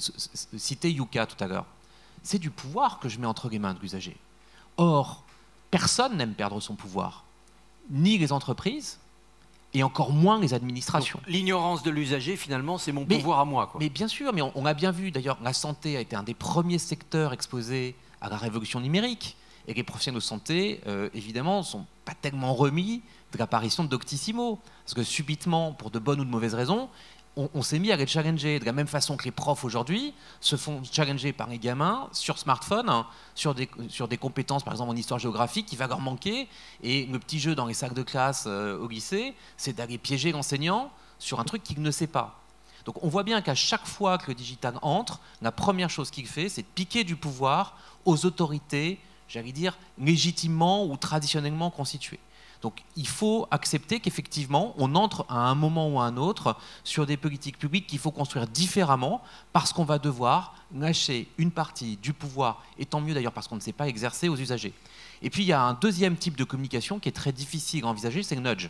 [SPEAKER 5] citait Yuka tout à l'heure. C'est du pouvoir que je mets entre les mains de l'usager. Or, personne n'aime perdre son pouvoir, ni les entreprises, et encore moins les administrations.
[SPEAKER 1] L'ignorance de l'usager, finalement, c'est mon
[SPEAKER 5] mais,
[SPEAKER 1] pouvoir à moi, quoi.
[SPEAKER 5] Mais bien sûr, mais on, on a bien vu, d'ailleurs, la santé a été un des premiers secteurs exposés à la révolution numérique, et les professionnels de santé, euh, évidemment, ne sont pas tellement remis de l'apparition de Doctissimo, parce que subitement, pour de bonnes ou de mauvaises raisons, on, on s'est mis à les challenger de la même façon que les profs aujourd'hui se font challenger par les gamins sur smartphone, hein, sur, des, sur des compétences, par exemple en histoire géographique, qui va leur manquer. Et le petit jeu dans les salles de classe euh, au lycée, c'est d'aller piéger l'enseignant sur un truc qu'il ne sait pas. Donc on voit bien qu'à chaque fois que le digital entre, la première chose qu'il fait, c'est de piquer du pouvoir aux autorités, j'allais dire, légitimement ou traditionnellement constituées. Donc il faut accepter qu'effectivement, on entre à un moment ou à un autre sur des politiques publiques qu'il faut construire différemment parce qu'on va devoir lâcher une partie du pouvoir, et tant mieux d'ailleurs parce qu'on ne sait pas exercer aux usagers. Et puis il y a un deuxième type de communication qui est très difficile à envisager, c'est le nudge.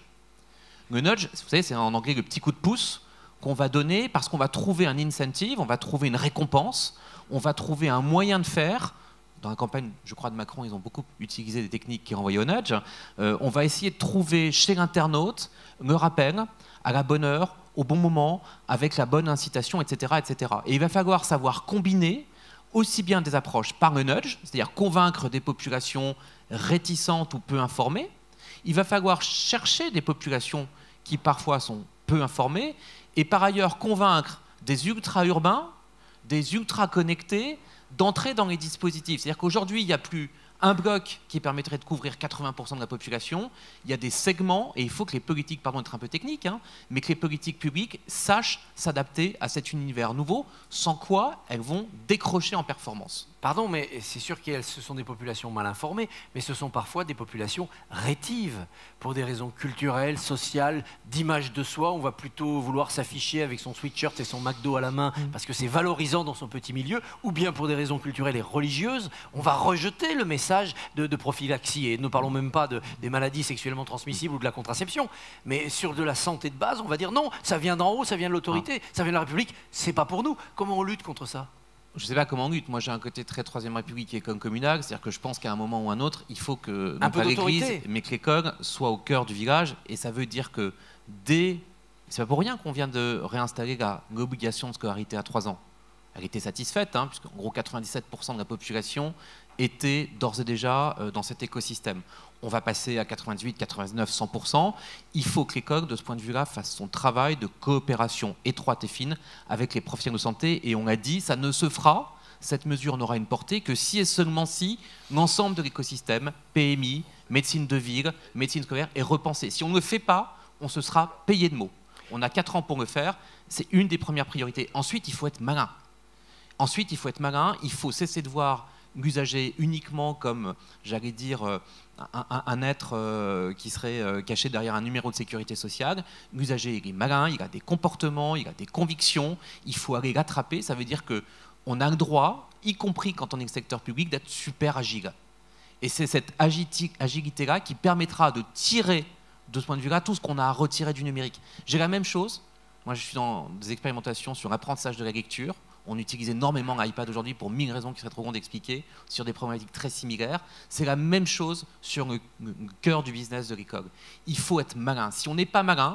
[SPEAKER 5] Le nudge, vous savez, c'est en anglais le petit coup de pouce qu'on va donner parce qu'on va trouver un incentive, on va trouver une récompense, on va trouver un moyen de faire. Dans la campagne, je crois, de Macron, ils ont beaucoup utilisé des techniques qui renvoyaient au nudge. Euh, on va essayer de trouver chez l'internaute le rappel à la bonne heure, au bon moment, avec la bonne incitation, et cetera, et cetera. Et il va falloir savoir combiner aussi bien des approches par le nudge, c'est-à-dire convaincre des populations réticentes ou peu informées. Il va falloir chercher des populations qui parfois sont peu informées, et par ailleurs convaincre des ultra-urbains, des ultra-connectés, d'entrer dans les dispositifs. C'est-à-dire qu'aujourd'hui, il n'y a plus un bloc qui permettrait de couvrir quatre-vingts pour cent de la population. Il y a des segments, et il faut que les politiques, pardon d'être un peu techniques, hein, mais que les politiques publiques sachent s'adapter à cet univers nouveau, sans quoi elles vont décrocher en performance.
[SPEAKER 1] Pardon, mais c'est sûr que ce sont des populations mal informées, mais ce sont parfois des populations rétives, pour des raisons culturelles, sociales, d'image de soi. On va plutôt vouloir s'afficher avec son sweatshirt et son McDo à la main, parce que c'est valorisant dans son petit milieu, ou bien pour des raisons culturelles et religieuses, on va rejeter le message de, de prophylaxie. Et ne parlons même pas de, des maladies sexuellement transmissibles ou de la contraception, mais sur de la santé de base, on va dire non, ça vient d'en haut, ça vient de l'autorité, ça vient de la République, c'est pas pour nous. Comment on lutte contre ça ?
[SPEAKER 5] Je ne sais pas comment on lutte. Moi, j'ai un côté très troisième République et comme communal, c'est-à-dire que je pense qu'à un moment ou un autre, il faut que non pas l'Église, mais que l'école soit au cœur du village. Et ça veut dire que dès... C'est pas pour rien qu'on vient de réinstaller l'obligation de scolarité à trois ans. Elle était satisfaite, hein, puisqu'en gros quatre-vingt-dix-sept pour cent de la population était d'ores et déjà euh, dans cet écosystème. On va passer à quatre-vingt-dix-huit, quatre-vingt-dix-neuf, cent pour cent. Il faut que l'école, de ce point de vue-là, fasse son travail de coopération étroite et fine avec les professionnels de santé. Et on l'a dit, ça ne se fera, cette mesure n'aura une portée que si et seulement si l'ensemble de l'écosystème, P M I, médecine de ville, médecine scolaire, est repensé. Si on ne le fait pas, on se sera payé de mots. On a quatre ans pour le faire, c'est une des premières priorités. Ensuite, il faut être malin. Ensuite, il faut être malin, il faut cesser de voir l'usager uniquement comme, j'allais dire, un, un, un être euh, qui serait euh, caché derrière un numéro de sécurité sociale. L'usager, il est malin, il a des comportements, il a des convictions, il faut aller l'attraper. Ça veut dire qu'on a le droit, y compris quand on est secteur public, d'être super agile. Et c'est cette agilité-là qui permettra de tirer, de ce point de vue-là, tout ce qu'on a à retirer du numérique. J'ai la même chose. Moi, je suis dans des expérimentations sur l'apprentissage de la lecture. On utilise énormément l'iPad aujourd'hui pour mille raisons qui seraient trop longues d'expliquer, sur des problématiques très similaires. C'est la même chose sur le, le cœur du business de l'école. Il faut être malin. Si on n'est pas malin,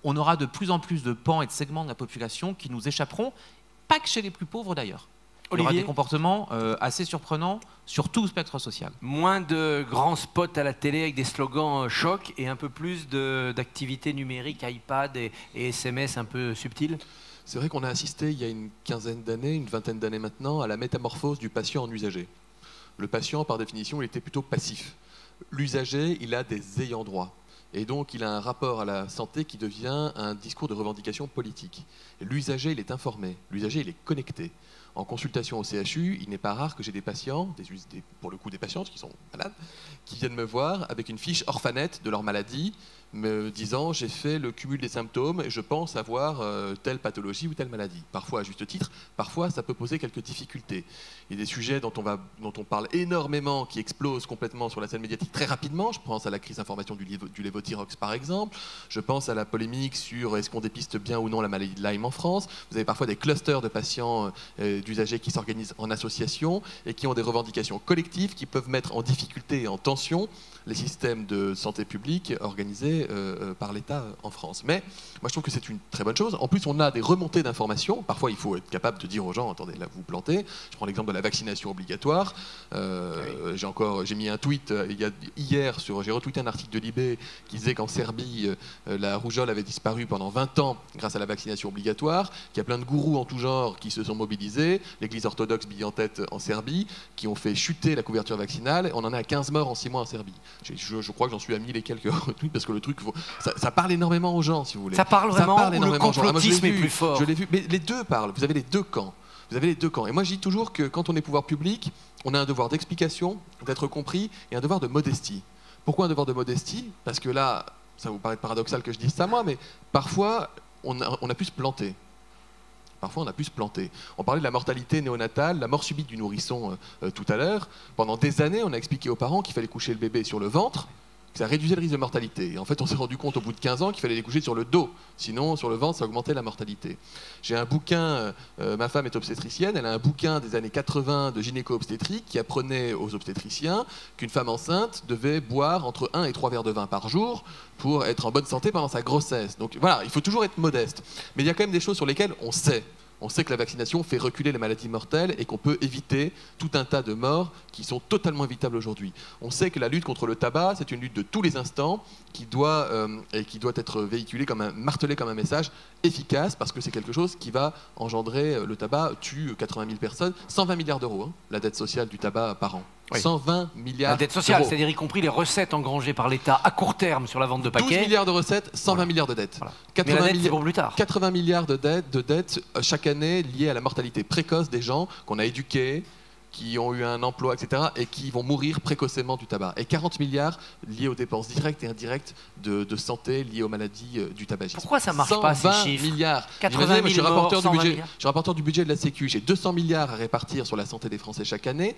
[SPEAKER 5] on aura de plus en plus de pans et de segments de la population qui nous échapperont, pas que chez les plus pauvres d'ailleurs. Il y aura
[SPEAKER 1] Olivier,
[SPEAKER 5] des comportements euh, assez surprenants sur tout le spectre social.
[SPEAKER 1] moins de grands spots à la télé avec des slogans euh, chocs et un peu plus de- d'activités numériques, iPad et, et S M S un peu subtils.
[SPEAKER 2] C'est vrai qu'on a assisté il y a une quinzaine d'années, une vingtaine d'années maintenant, à la métamorphose du patient en usager. Le patient, par définition, il était plutôt passif. L'usager, il a des ayants droit. Et donc, il a un rapport à la santé qui devient un discours de revendication politique. Et l'usager, il est informé. L'usager, il est connecté. En consultation au C H U, il n'est pas rare que j'ai des patients, des, des- pour le coup des patientes qui sont malades, qui viennent me voir avec une fiche orphanette de leur maladie, me disant j'ai fait le cumul des symptômes et je pense avoir euh, telle pathologie ou telle maladie. Parfois à juste titre, parfois ça peut poser quelques difficultés. Il y a des sujets dont on, va, dont on parle énormément, qui explosent complètement sur la scène médiatique très rapidement. Je pense à la crise d'information du, levo- du lévothyrox par exemple. Je pense à la polémique sur est-ce qu'on dépiste bien ou non la maladie de Lyme en France. Vous avez parfois des clusters de patients, euh, d'usagers qui s'organisent en association et qui ont des revendications collectives qui peuvent mettre en difficulté et en tension les systèmes de santé publique organisés euh, euh, par l'État euh, en France. Mais moi je trouve que c'est une très bonne chose. En plus on a des remontées d'informations. Parfois il faut être capable de dire aux gens, attendez là vous vous plantez. Je prends l'exemple de la vaccination obligatoire. Euh, oui. J'ai encore, j'ai mis un tweet euh, il y a, hier, sur, j'ai retweeté un article de Libé qui disait qu'en Serbie euh, la rougeole avait disparu pendant vingt ans grâce à la vaccination obligatoire, qu'il y a plein de gourous en tout genre qui se sont mobilisés, l'église orthodoxe bille en tête en Serbie, qui ont fait chuter la couverture vaccinale. On en est à quinze morts en six mois en Serbie. Je, je crois que j'en suis à mille et quelques retweets parce que le truc, ça, ça parle énormément aux gens, si vous voulez.
[SPEAKER 1] Ça parle vraiment,
[SPEAKER 2] ça parle
[SPEAKER 1] ou le
[SPEAKER 2] énormément aux gens. Ah, moi, je l'ai
[SPEAKER 1] complotisme est
[SPEAKER 2] vu,
[SPEAKER 1] plus fort.
[SPEAKER 2] Je l'ai vu, mais les deux parlent. Vous avez les deux camps. Vous avez les deux camps. Et moi, je dis toujours que quand on est pouvoir public, on a un devoir d'explication, d'être compris, et un devoir de modestie. Pourquoi un devoir de modestie? Parce que là, ça va vous paraître paradoxal que je dise ça moi, mais parfois, on a, on a pu se planter. Parfois, on a pu se planter. On parlait de la mortalité néonatale, la mort subite du nourrisson euh, tout à l'heure. Pendant des années, on a expliqué aux parents qu'il fallait coucher le bébé sur le ventre, que ça réduisait le risque de mortalité. Et en fait, on s'est rendu compte au bout de quinze ans qu'il fallait les coucher sur le dos. Sinon, sur le ventre, ça augmentait la mortalité. J'ai un bouquin, euh, ma femme est obstétricienne, elle a un bouquin des années quatre-vingts de gynéco-obstétrique qui apprenait aux obstétriciens qu'une femme enceinte devait boire entre un et trois verres de vin par jour pour être en bonne santé pendant sa grossesse. Donc voilà, il faut toujours être modeste. Mais il y a quand même des choses sur lesquelles on sait. On sait que la vaccination fait reculer les maladies mortelles et qu'on peut éviter tout un tas de morts qui sont totalement évitables aujourd'hui. On sait que la lutte contre le tabac, c'est une lutte de tous les instants qui doit, euh, et qui doit être véhiculée, comme un, martelée comme un message efficace, parce que c'est quelque chose qui va engendrer, le tabac tue quatre-vingt mille personnes, cent vingt milliards d'euros, hein, la dette sociale du tabac par an. Oui. cent vingt milliards
[SPEAKER 1] La dette sociale,
[SPEAKER 2] d'euros.
[SPEAKER 1] c'est-à-dire y compris les recettes engrangées par l'État à court terme sur la vente de paquets.
[SPEAKER 2] douze milliards de recettes, cent vingt
[SPEAKER 1] Voilà.
[SPEAKER 2] milliards de dettes.
[SPEAKER 1] Voilà.
[SPEAKER 2] quatre-vingts
[SPEAKER 1] Mais la dette,
[SPEAKER 2] milli-
[SPEAKER 1] c'est pour plus tard.
[SPEAKER 2] quatre-vingts milliards de dettes, de dettes euh, chaque année liées à la mortalité précoce des gens qu'on a éduqués, qui ont eu un emploi, et cetera, et qui vont mourir précocement du tabac. Et quarante milliards liés aux dépenses directes et indirectes de, de santé liées aux maladies euh, du tabagisme.
[SPEAKER 1] Pourquoi ça marche pas, ces
[SPEAKER 2] cent vingt
[SPEAKER 1] chiffres
[SPEAKER 2] milliards.
[SPEAKER 1] quatre-vingt
[SPEAKER 2] Imaginez, moi, je suis
[SPEAKER 1] mille
[SPEAKER 2] rapporteur
[SPEAKER 1] morts,
[SPEAKER 2] du
[SPEAKER 1] cent vingt
[SPEAKER 2] budget,
[SPEAKER 1] milliards.
[SPEAKER 2] je suis rapporteur du budget de la Sécu. J'ai deux cents milliards à répartir sur la santé des Français chaque année.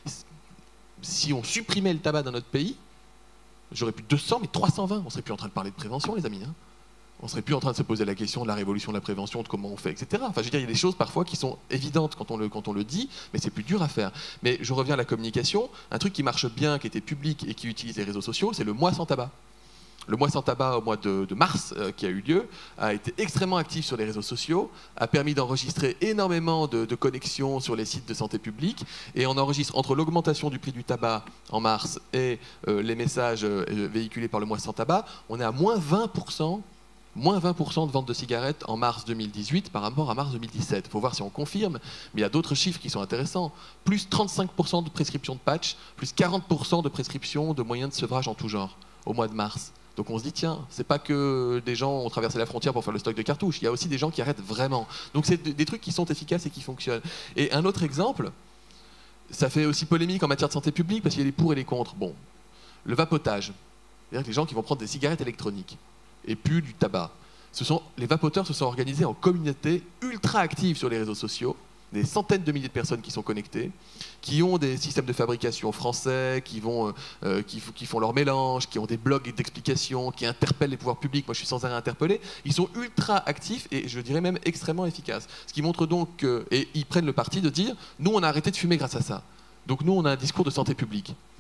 [SPEAKER 2] Si on supprimait le tabac dans notre pays, j'aurais plus deux cents, mais trois cent vingt. On serait plus en train de parler de prévention, les amis. Hein. On serait plus en train de se poser la question de la révolution de la prévention, de comment on fait, et cetera. Enfin, je veux dire, il y a des choses parfois qui sont évidentes quand on le, quand on le dit, mais c'est plus dur à faire. Mais je reviens à la communication. Un truc qui marche bien, qui était public et qui utilise les réseaux sociaux, c'est le mois sans tabac. Le mois sans tabac au mois de, de mars euh, qui a eu lieu a été extrêmement actif sur les réseaux sociaux, a permis d'enregistrer énormément de, de connexions sur les sites de santé publique, et on enregistre entre l'augmentation du prix du tabac en mars et euh, les messages euh, véhiculés par le mois sans tabac, on est à moins vingt pour cent moins vingt pour cent de vente de cigarettes en mars deux mille dix-huit par rapport à mars deux mille dix-sept. Il faut voir si on confirme, mais il y a d'autres chiffres qui sont intéressants. Plus trente-cinq pour cent de prescriptions de patch, plus quarante pour cent de prescriptions de moyens de sevrage en tout genre au mois de mars. Donc on se dit, tiens, c'est pas que des gens ont traversé la frontière pour faire le stock de cartouches, il y a aussi des gens qui arrêtent vraiment. Donc c'est des trucs qui sont efficaces et qui fonctionnent. Et un autre exemple, ça fait aussi polémique en matière de santé publique, parce qu'il y a les pour et les contre. Bon, le vapotage, c'est-à-dire que les gens qui vont prendre des cigarettes électroniques et plus du tabac. Ce sont, les vapoteurs se sont organisés en communautés ultra actives sur les réseaux sociaux, des centaines de milliers de personnes qui sont connectées, qui ont des systèmes de fabrication français, qui, vont, euh, qui, qui font leur mélange, qui ont des blogs d'explication, qui interpellent les pouvoirs publics. Moi, je suis sans arrêt interpellé. Ils sont ultra actifs et je dirais même extrêmement efficaces. Ce qui montre donc que, et ils prennent le parti de dire, nous, on a arrêté de fumer grâce à ça. Donc nous, on a un discours de santé publique.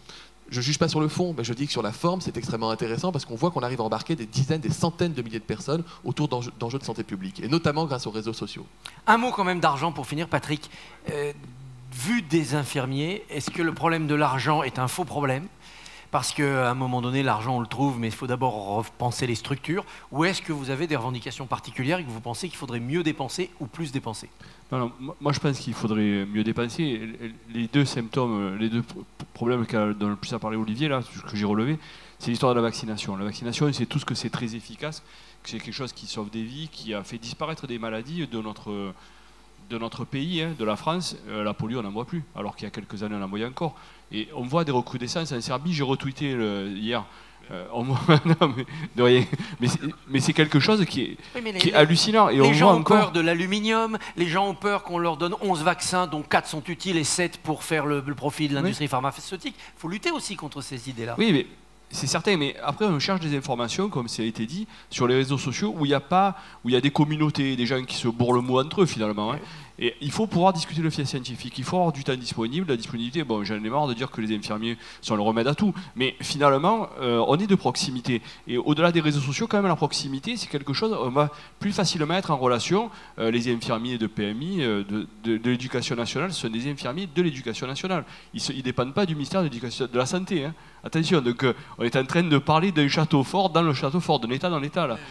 [SPEAKER 2] je ne juge pas sur le fond, mais je dis que sur la forme, c'est extrêmement intéressant parce qu'on voit qu'on arrive à embarquer des dizaines, des centaines de milliers de personnes autour d'enjeux, d'enjeux de santé publique, et notamment grâce aux réseaux sociaux.
[SPEAKER 1] Un mot quand même d'argent pour finir, Patrick. Euh, vu des infirmiers, est-ce que le problème de l'argent est un faux problème ? Parce qu'à un moment donné, l'argent, on le trouve, mais il faut d'abord repenser les structures. Ou est-ce que vous avez des revendications particulières et que vous pensez qu'il faudrait mieux dépenser ou plus dépenser ?
[SPEAKER 4] Non, non, moi je pense qu'il faudrait mieux dépenser. Les deux symptômes, les deux problèmes dont le plus a parlé Olivier, là, que j'ai relevé, c'est l'histoire de la vaccination. La vaccination, c'est tout ce que c'est très efficace, que c'est quelque chose qui sauve des vies, qui a fait disparaître des maladies de notre, de notre pays, hein, de la France. Euh, la polio, on n'en voit plus, alors qu'il y a quelques années, on en voyait encore. Et on voit des recrudescences en Serbie. J'ai retweeté le, hier. Euh, on voit, non, mais, de rien. Mais, c'est, mais c'est quelque chose qui est,
[SPEAKER 1] oui, les,
[SPEAKER 4] qui est hallucinant. Et
[SPEAKER 1] les
[SPEAKER 4] on
[SPEAKER 1] gens
[SPEAKER 4] voit
[SPEAKER 1] ont
[SPEAKER 4] encore...
[SPEAKER 1] peur de l'aluminium, les gens ont peur qu'on leur donne onze vaccins, dont quatre sont utiles et sept pour faire le, le profit de l'industrie oui. pharmaceutique. Il faut lutter aussi contre ces idées-là.
[SPEAKER 4] Oui, mais c'est certain. Mais après, on cherche des informations, comme ça a été dit, sur les réseaux sociaux, où il y a pas, où il y a des communautés, des gens qui se bourrent le mot entre eux, finalement. Hein. Et il faut pouvoir discuter le fait scientifique, il faut avoir du temps disponible. La disponibilité, bon, j'en ai marre de dire que les infirmiers sont le remède à tout, mais finalement, euh, on est de proximité. Et au-delà des réseaux sociaux, quand même, la proximité, c'est quelque chose, on va plus facilement être en relation. Euh, les infirmiers de P M I, euh, de, de, de l'éducation nationale, ce sont des infirmiers de l'éducation nationale. Ils ne dépendent pas du ministère de, de la Santé. Hein. Attention, donc, euh, on est en train de parler d'un château fort dans le château fort, d'un État dans l'État, là.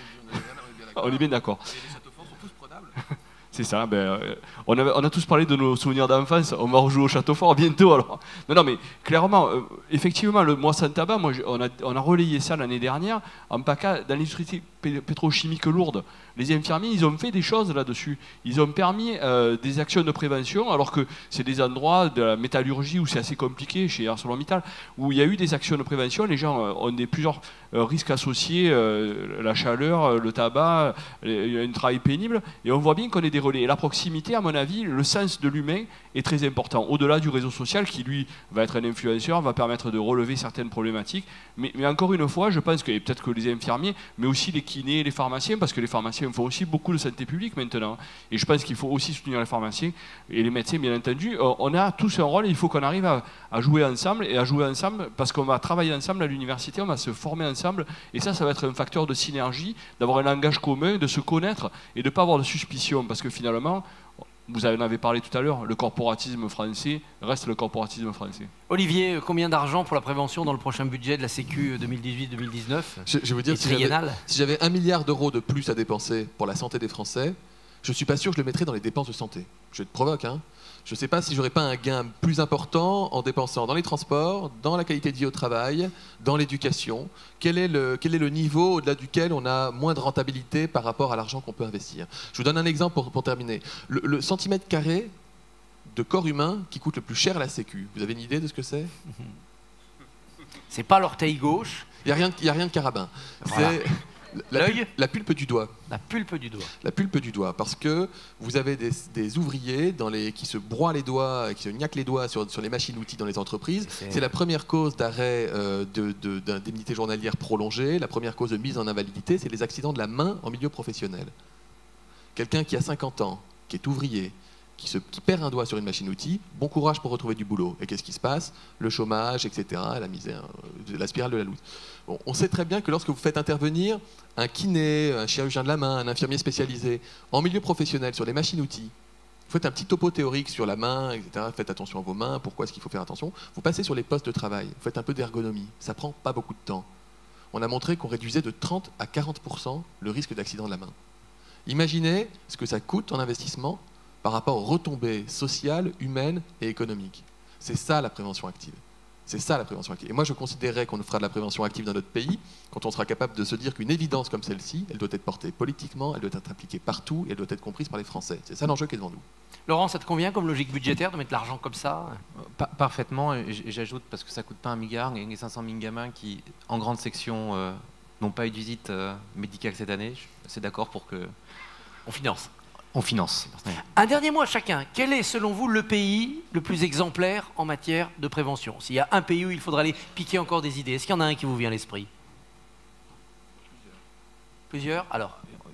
[SPEAKER 4] On est bien d'accord.
[SPEAKER 2] Les châteaux forts sont tous prenables.
[SPEAKER 4] C'est ça, ben, euh, on, avait, on a tous parlé de nos souvenirs d'enfance, on va rejouer au château fort bientôt alors. Non, non, mais clairement, euh, effectivement, le mois sans tabac, moi, on, a, on a relayé ça l'année dernière, en PACA, dans l'industrie pétrochimique lourde. Les infirmiers, ils ont fait des choses là-dessus. Ils ont permis euh, des actions de prévention, alors que c'est des endroits de la métallurgie où c'est assez compliqué, chez ArcelorMittal, où il y a eu des actions de prévention. Les gens euh, ont des plusieurs euh, risques associés, euh, la chaleur, le tabac, euh, un travail pénible, et on voit bien qu'on est des relais. Et la proximité, à mon avis, le sens de l'humain est très important, au-delà du réseau social qui, lui, va être un influenceur, va permettre de relever certaines problématiques. Mais, mais encore une fois, je pense que, et peut-être que les infirmiers, mais aussi les kinés, les pharmaciens, parce que les pharmaciens font aussi beaucoup de santé publique maintenant. Et je pense qu'il faut aussi soutenir les pharmaciens et les médecins, bien entendu. On a tous un rôle et il faut qu'on arrive à, à jouer ensemble et à jouer ensemble parce qu'on va travailler ensemble à l'université, on va se former ensemble. Et ça, ça va être un facteur de synergie, d'avoir un langage commun, de se connaître et de ne pas avoir de suspicion. Parce que finalement, vous en avez parlé tout à l'heure, le corporatisme français reste le corporatisme français.
[SPEAKER 1] Olivier, combien d'argent pour la prévention dans le prochain budget de la Sécu deux mille dix-huit deux mille dix-neuf?
[SPEAKER 2] Je, je veux dire, si j'avais, si j'avais un milliard d'euros de plus à dépenser pour la santé des Français, je ne suis pas sûr que je le mettrais dans les dépenses de santé. Je te provoque, hein. Je ne sais pas si j'aurais pas un gain plus important en dépensant dans les transports, dans la qualité de vie au travail, dans l'éducation. Quel est le, quel est le niveau au-delà duquel on a moins de rentabilité par rapport à l'argent qu'on peut investir? Je vous donne un exemple pour, pour terminer. Le, le centimètre carré de corps humain qui coûte le plus cher à la Sécu, vous avez une idée de ce que c'est?
[SPEAKER 1] C'est pas l'orteil gauche.
[SPEAKER 2] Il n'y a, a rien de carabin.
[SPEAKER 1] Voilà.
[SPEAKER 2] C'est la, pul- la pulpe du doigt.
[SPEAKER 1] La pulpe du doigt.
[SPEAKER 2] La pulpe du doigt, parce que vous avez des, des ouvriers dans les, qui se broient les doigts, qui se niaquent les doigts sur, sur les machines-outils dans les entreprises. C'est, C'est la première cause d'arrêt euh, de, de, d'indemnité journalière prolongée, la première cause de mise en invalidité, c'est les accidents de la main en milieu professionnel. Quelqu'un qui a cinquante ans, qui est ouvrier, Qui, se, qui perd un doigt sur une machine-outil, bon courage pour retrouver du boulot. Et qu'est-ce qui se passe? Le chômage, et cetera, la misère, la spirale de la loose. Bon, on sait très bien que lorsque vous faites intervenir un kiné, un chirurgien de la main, un infirmier spécialisé, en milieu professionnel, sur les machines-outils, vous faites un petit topo théorique sur la main, et cetera, faites attention à vos mains, pourquoi est-ce qu'il faut faire attention, vous passez sur les postes de travail, vous faites un peu d'ergonomie, ça prend pas beaucoup de temps. On a montré qu'on réduisait de trente à quarante pour cent le risque d'accident de la main. Imaginez ce que ça coûte en investissement par rapport aux retombées sociales, humaines et économiques. C'est ça la prévention active. C'est ça la prévention active. Et moi je considérais qu'on fera de la prévention active dans notre pays quand on sera capable de se dire qu'une évidence comme celle-ci, elle doit être portée politiquement, elle doit être appliquée partout et elle doit être comprise par les Français. C'est ça l'enjeu qui est devant nous.
[SPEAKER 1] Laurent, ça te convient comme logique budgétaire de mettre l'argent comme ça?
[SPEAKER 5] Pa- Parfaitement, et j'ajoute parce que ça coûte pas un milliard, il y a cinq cent mille gamins qui, en grande section, euh, n'ont pas eu de visite euh, médicale cette année. Je suis assez d'accord pour que...
[SPEAKER 1] On finance.
[SPEAKER 5] On finance.
[SPEAKER 1] Un dernier mot à chacun. Quel est, selon vous, le pays le plus exemplaire en matière de prévention? S'il y a un pays où il faudra aller piquer encore des idées, est-ce qu'il y en a un qui vous vient à l'esprit? Plusieurs. Alors,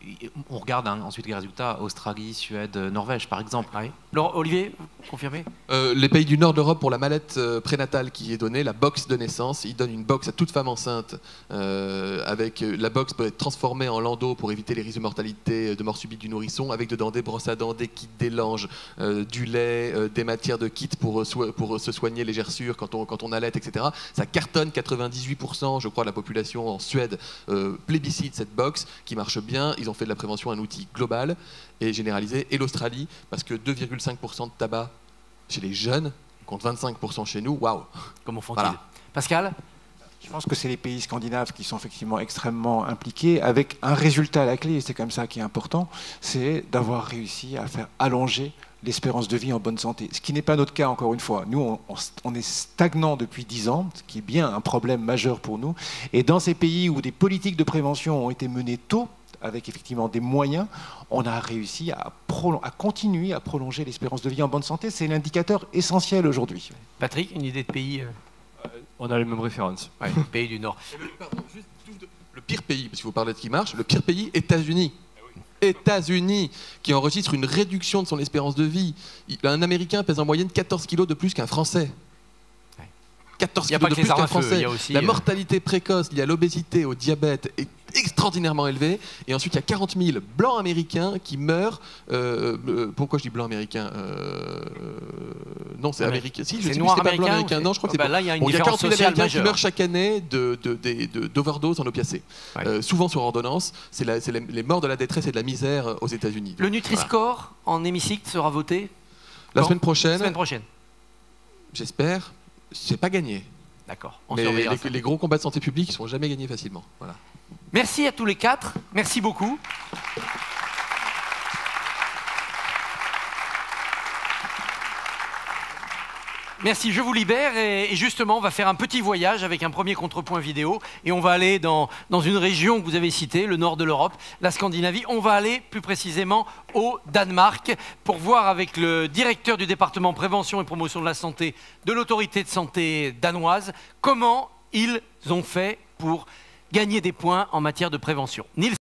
[SPEAKER 5] on regarde hein, ensuite les résultats, Australie, Suède, Norvège par exemple.
[SPEAKER 1] Oui. Laurent, Olivier, vous confirmez?
[SPEAKER 2] Euh, les pays du nord d'Europe, pour la mallette euh, prénatale qui est donnée, la box de naissance, ils donnent une box à toute femme enceinte. Euh, avec, euh, la box peut être transformée en landau pour éviter les risques de mortalité, de mort subite du nourrisson, avec dedans des brosses à dents, des kits, des langes, euh, du lait, euh, des matières de kit pour, so pour se soigner les gerçures quand on, quand on allait, et cetera. Ça cartonne, quatre-vingt-dix-huit pour cent, je crois, de la population en Suède euh, plébiscite cette box qui marche bien. Ils ont fait de la prévention un outil global et généralisé. Et l'Australie, parce que deux virgule cinq pour cent de tabac chez les jeunes, contre vingt-cinq pour cent chez nous, waouh!
[SPEAKER 1] Comment font-ils?
[SPEAKER 2] Voilà.
[SPEAKER 1] Pascal?
[SPEAKER 3] Je pense que c'est les pays scandinaves qui sont effectivement extrêmement impliqués, avec un résultat à la clé, et c'est comme ça qui est important, c'est d'avoir réussi à faire allonger l'espérance de vie en bonne santé. Ce qui n'est pas notre cas, encore une fois. Nous, on, on est stagnant depuis dix ans, ce qui est bien un problème majeur pour nous. Et dans ces pays où des politiques de prévention ont été menées tôt, avec effectivement des moyens, on a réussi à, à continuer à prolonger l'espérance de vie en bonne santé. C'est l'indicateur essentiel aujourd'hui.
[SPEAKER 1] Patrick, une idée de pays?
[SPEAKER 4] On a les mêmes références.
[SPEAKER 1] Ouais, pays du Nord.
[SPEAKER 2] Le, pardon, juste, juste, le pire pays, parce qu'il faut parler de ce qui marche, le pire pays, États-Unis. États-Unis, qui enregistre une réduction de son espérance de vie. Un Américain pèse en moyenne quatorze kilos de plus qu'un Français. quatorze kilos de plus qu'un Français.
[SPEAKER 1] Aussi,
[SPEAKER 2] la
[SPEAKER 1] euh...
[SPEAKER 2] mortalité précoce liée à l'obésité, au diabète est extraordinairement élevée. Et ensuite, il y a quarante mille blancs américains qui meurent. Euh, euh, pourquoi je dis blancs américains euh, Non, c'est américain. Si, je sais
[SPEAKER 1] noir
[SPEAKER 2] plus, c'est pas blanc
[SPEAKER 1] américain.
[SPEAKER 2] américain. Non, je crois que
[SPEAKER 1] bah
[SPEAKER 2] c'est
[SPEAKER 1] là, il y a une
[SPEAKER 2] bon, il y a quarante mille Américains
[SPEAKER 1] majeure.
[SPEAKER 2] qui meurent chaque année de, de, de, de, d'overdose en opiacés. Ouais. Euh, souvent sur ordonnance. C'est les, les morts de la détresse et de la misère aux États-Unis.
[SPEAKER 1] Le Nutri-Score voilà. en hémicycle sera voté
[SPEAKER 2] la
[SPEAKER 1] quand
[SPEAKER 2] semaine prochaine.
[SPEAKER 1] La semaine prochaine.
[SPEAKER 2] J'espère. C'est pas gagné.
[SPEAKER 1] D'accord. On
[SPEAKER 2] Mais les,
[SPEAKER 1] ça.
[SPEAKER 2] les gros combats de santé publique ne sont jamais gagnés facilement. Voilà.
[SPEAKER 1] Merci à tous les quatre. Merci beaucoup. Merci, je vous libère et justement on va faire un petit voyage avec un premier contrepoint vidéo et on va aller dans, dans une région que vous avez citée, le nord de l'Europe, la Scandinavie. On va aller plus précisément au Danemark pour voir avec le directeur du département prévention et promotion de la santé de l'autorité de santé danoise comment ils ont fait pour gagner des points en matière de prévention. Niels